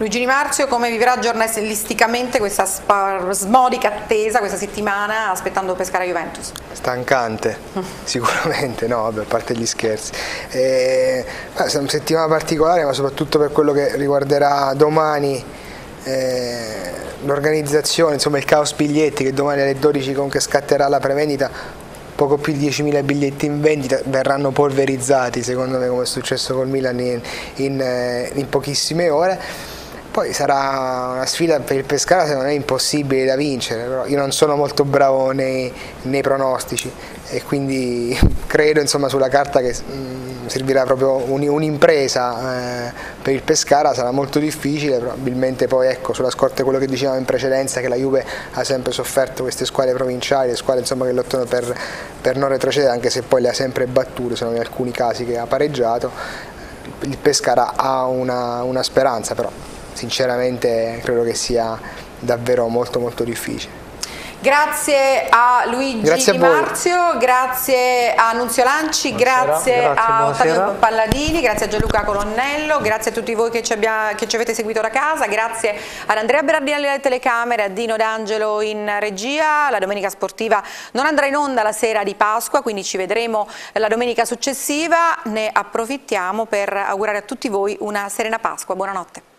Luigi Di Marzio, come vivrà giornalisticamente questa spasmodica attesa, questa settimana, aspettando Pescara-Juventus? Stancante, sicuramente, no, vabbè, a parte gli scherzi. È una settimana particolare, ma soprattutto per quello che riguarderà domani, l'organizzazione, insomma il caos biglietti, che domani alle 12 comunque scatterà la prevendita, poco più di 10.000 biglietti in vendita, verranno polverizzati secondo me, come è successo col Milan in pochissime ore. Poi sarà una sfida per il Pescara, secondo me impossibile da vincere, però io non sono molto bravo nei pronostici e quindi credo, insomma, sulla carta che servirà proprio un'impresa per il Pescara. Sarà molto difficile, probabilmente poi, ecco, sulla scorta di quello che dicevamo in precedenza, che la Juve ha sempre sofferto queste squadre provinciali, le squadre, insomma, che lottano per non retrocedere, anche se poi le ha sempre battute, sono in alcuni casi che ha pareggiato. Il Pescara ha una speranza, però sinceramente credo che sia davvero molto molto difficile. Grazie a Luigi Di Marzio, grazie a Nunzio Lanci, grazie a Ottavio Palladini, grazie a Gianluca Colonnello, grazie a tutti voi che ci avete seguito da casa, grazie ad Andrea Berardini alle telecamere, a Dino D'Angelo in regia. La domenica sportiva non andrà in onda la sera di Pasqua, quindi ci vedremo la domenica successiva. Ne approfittiamo per augurare a tutti voi una serena Pasqua. Buonanotte.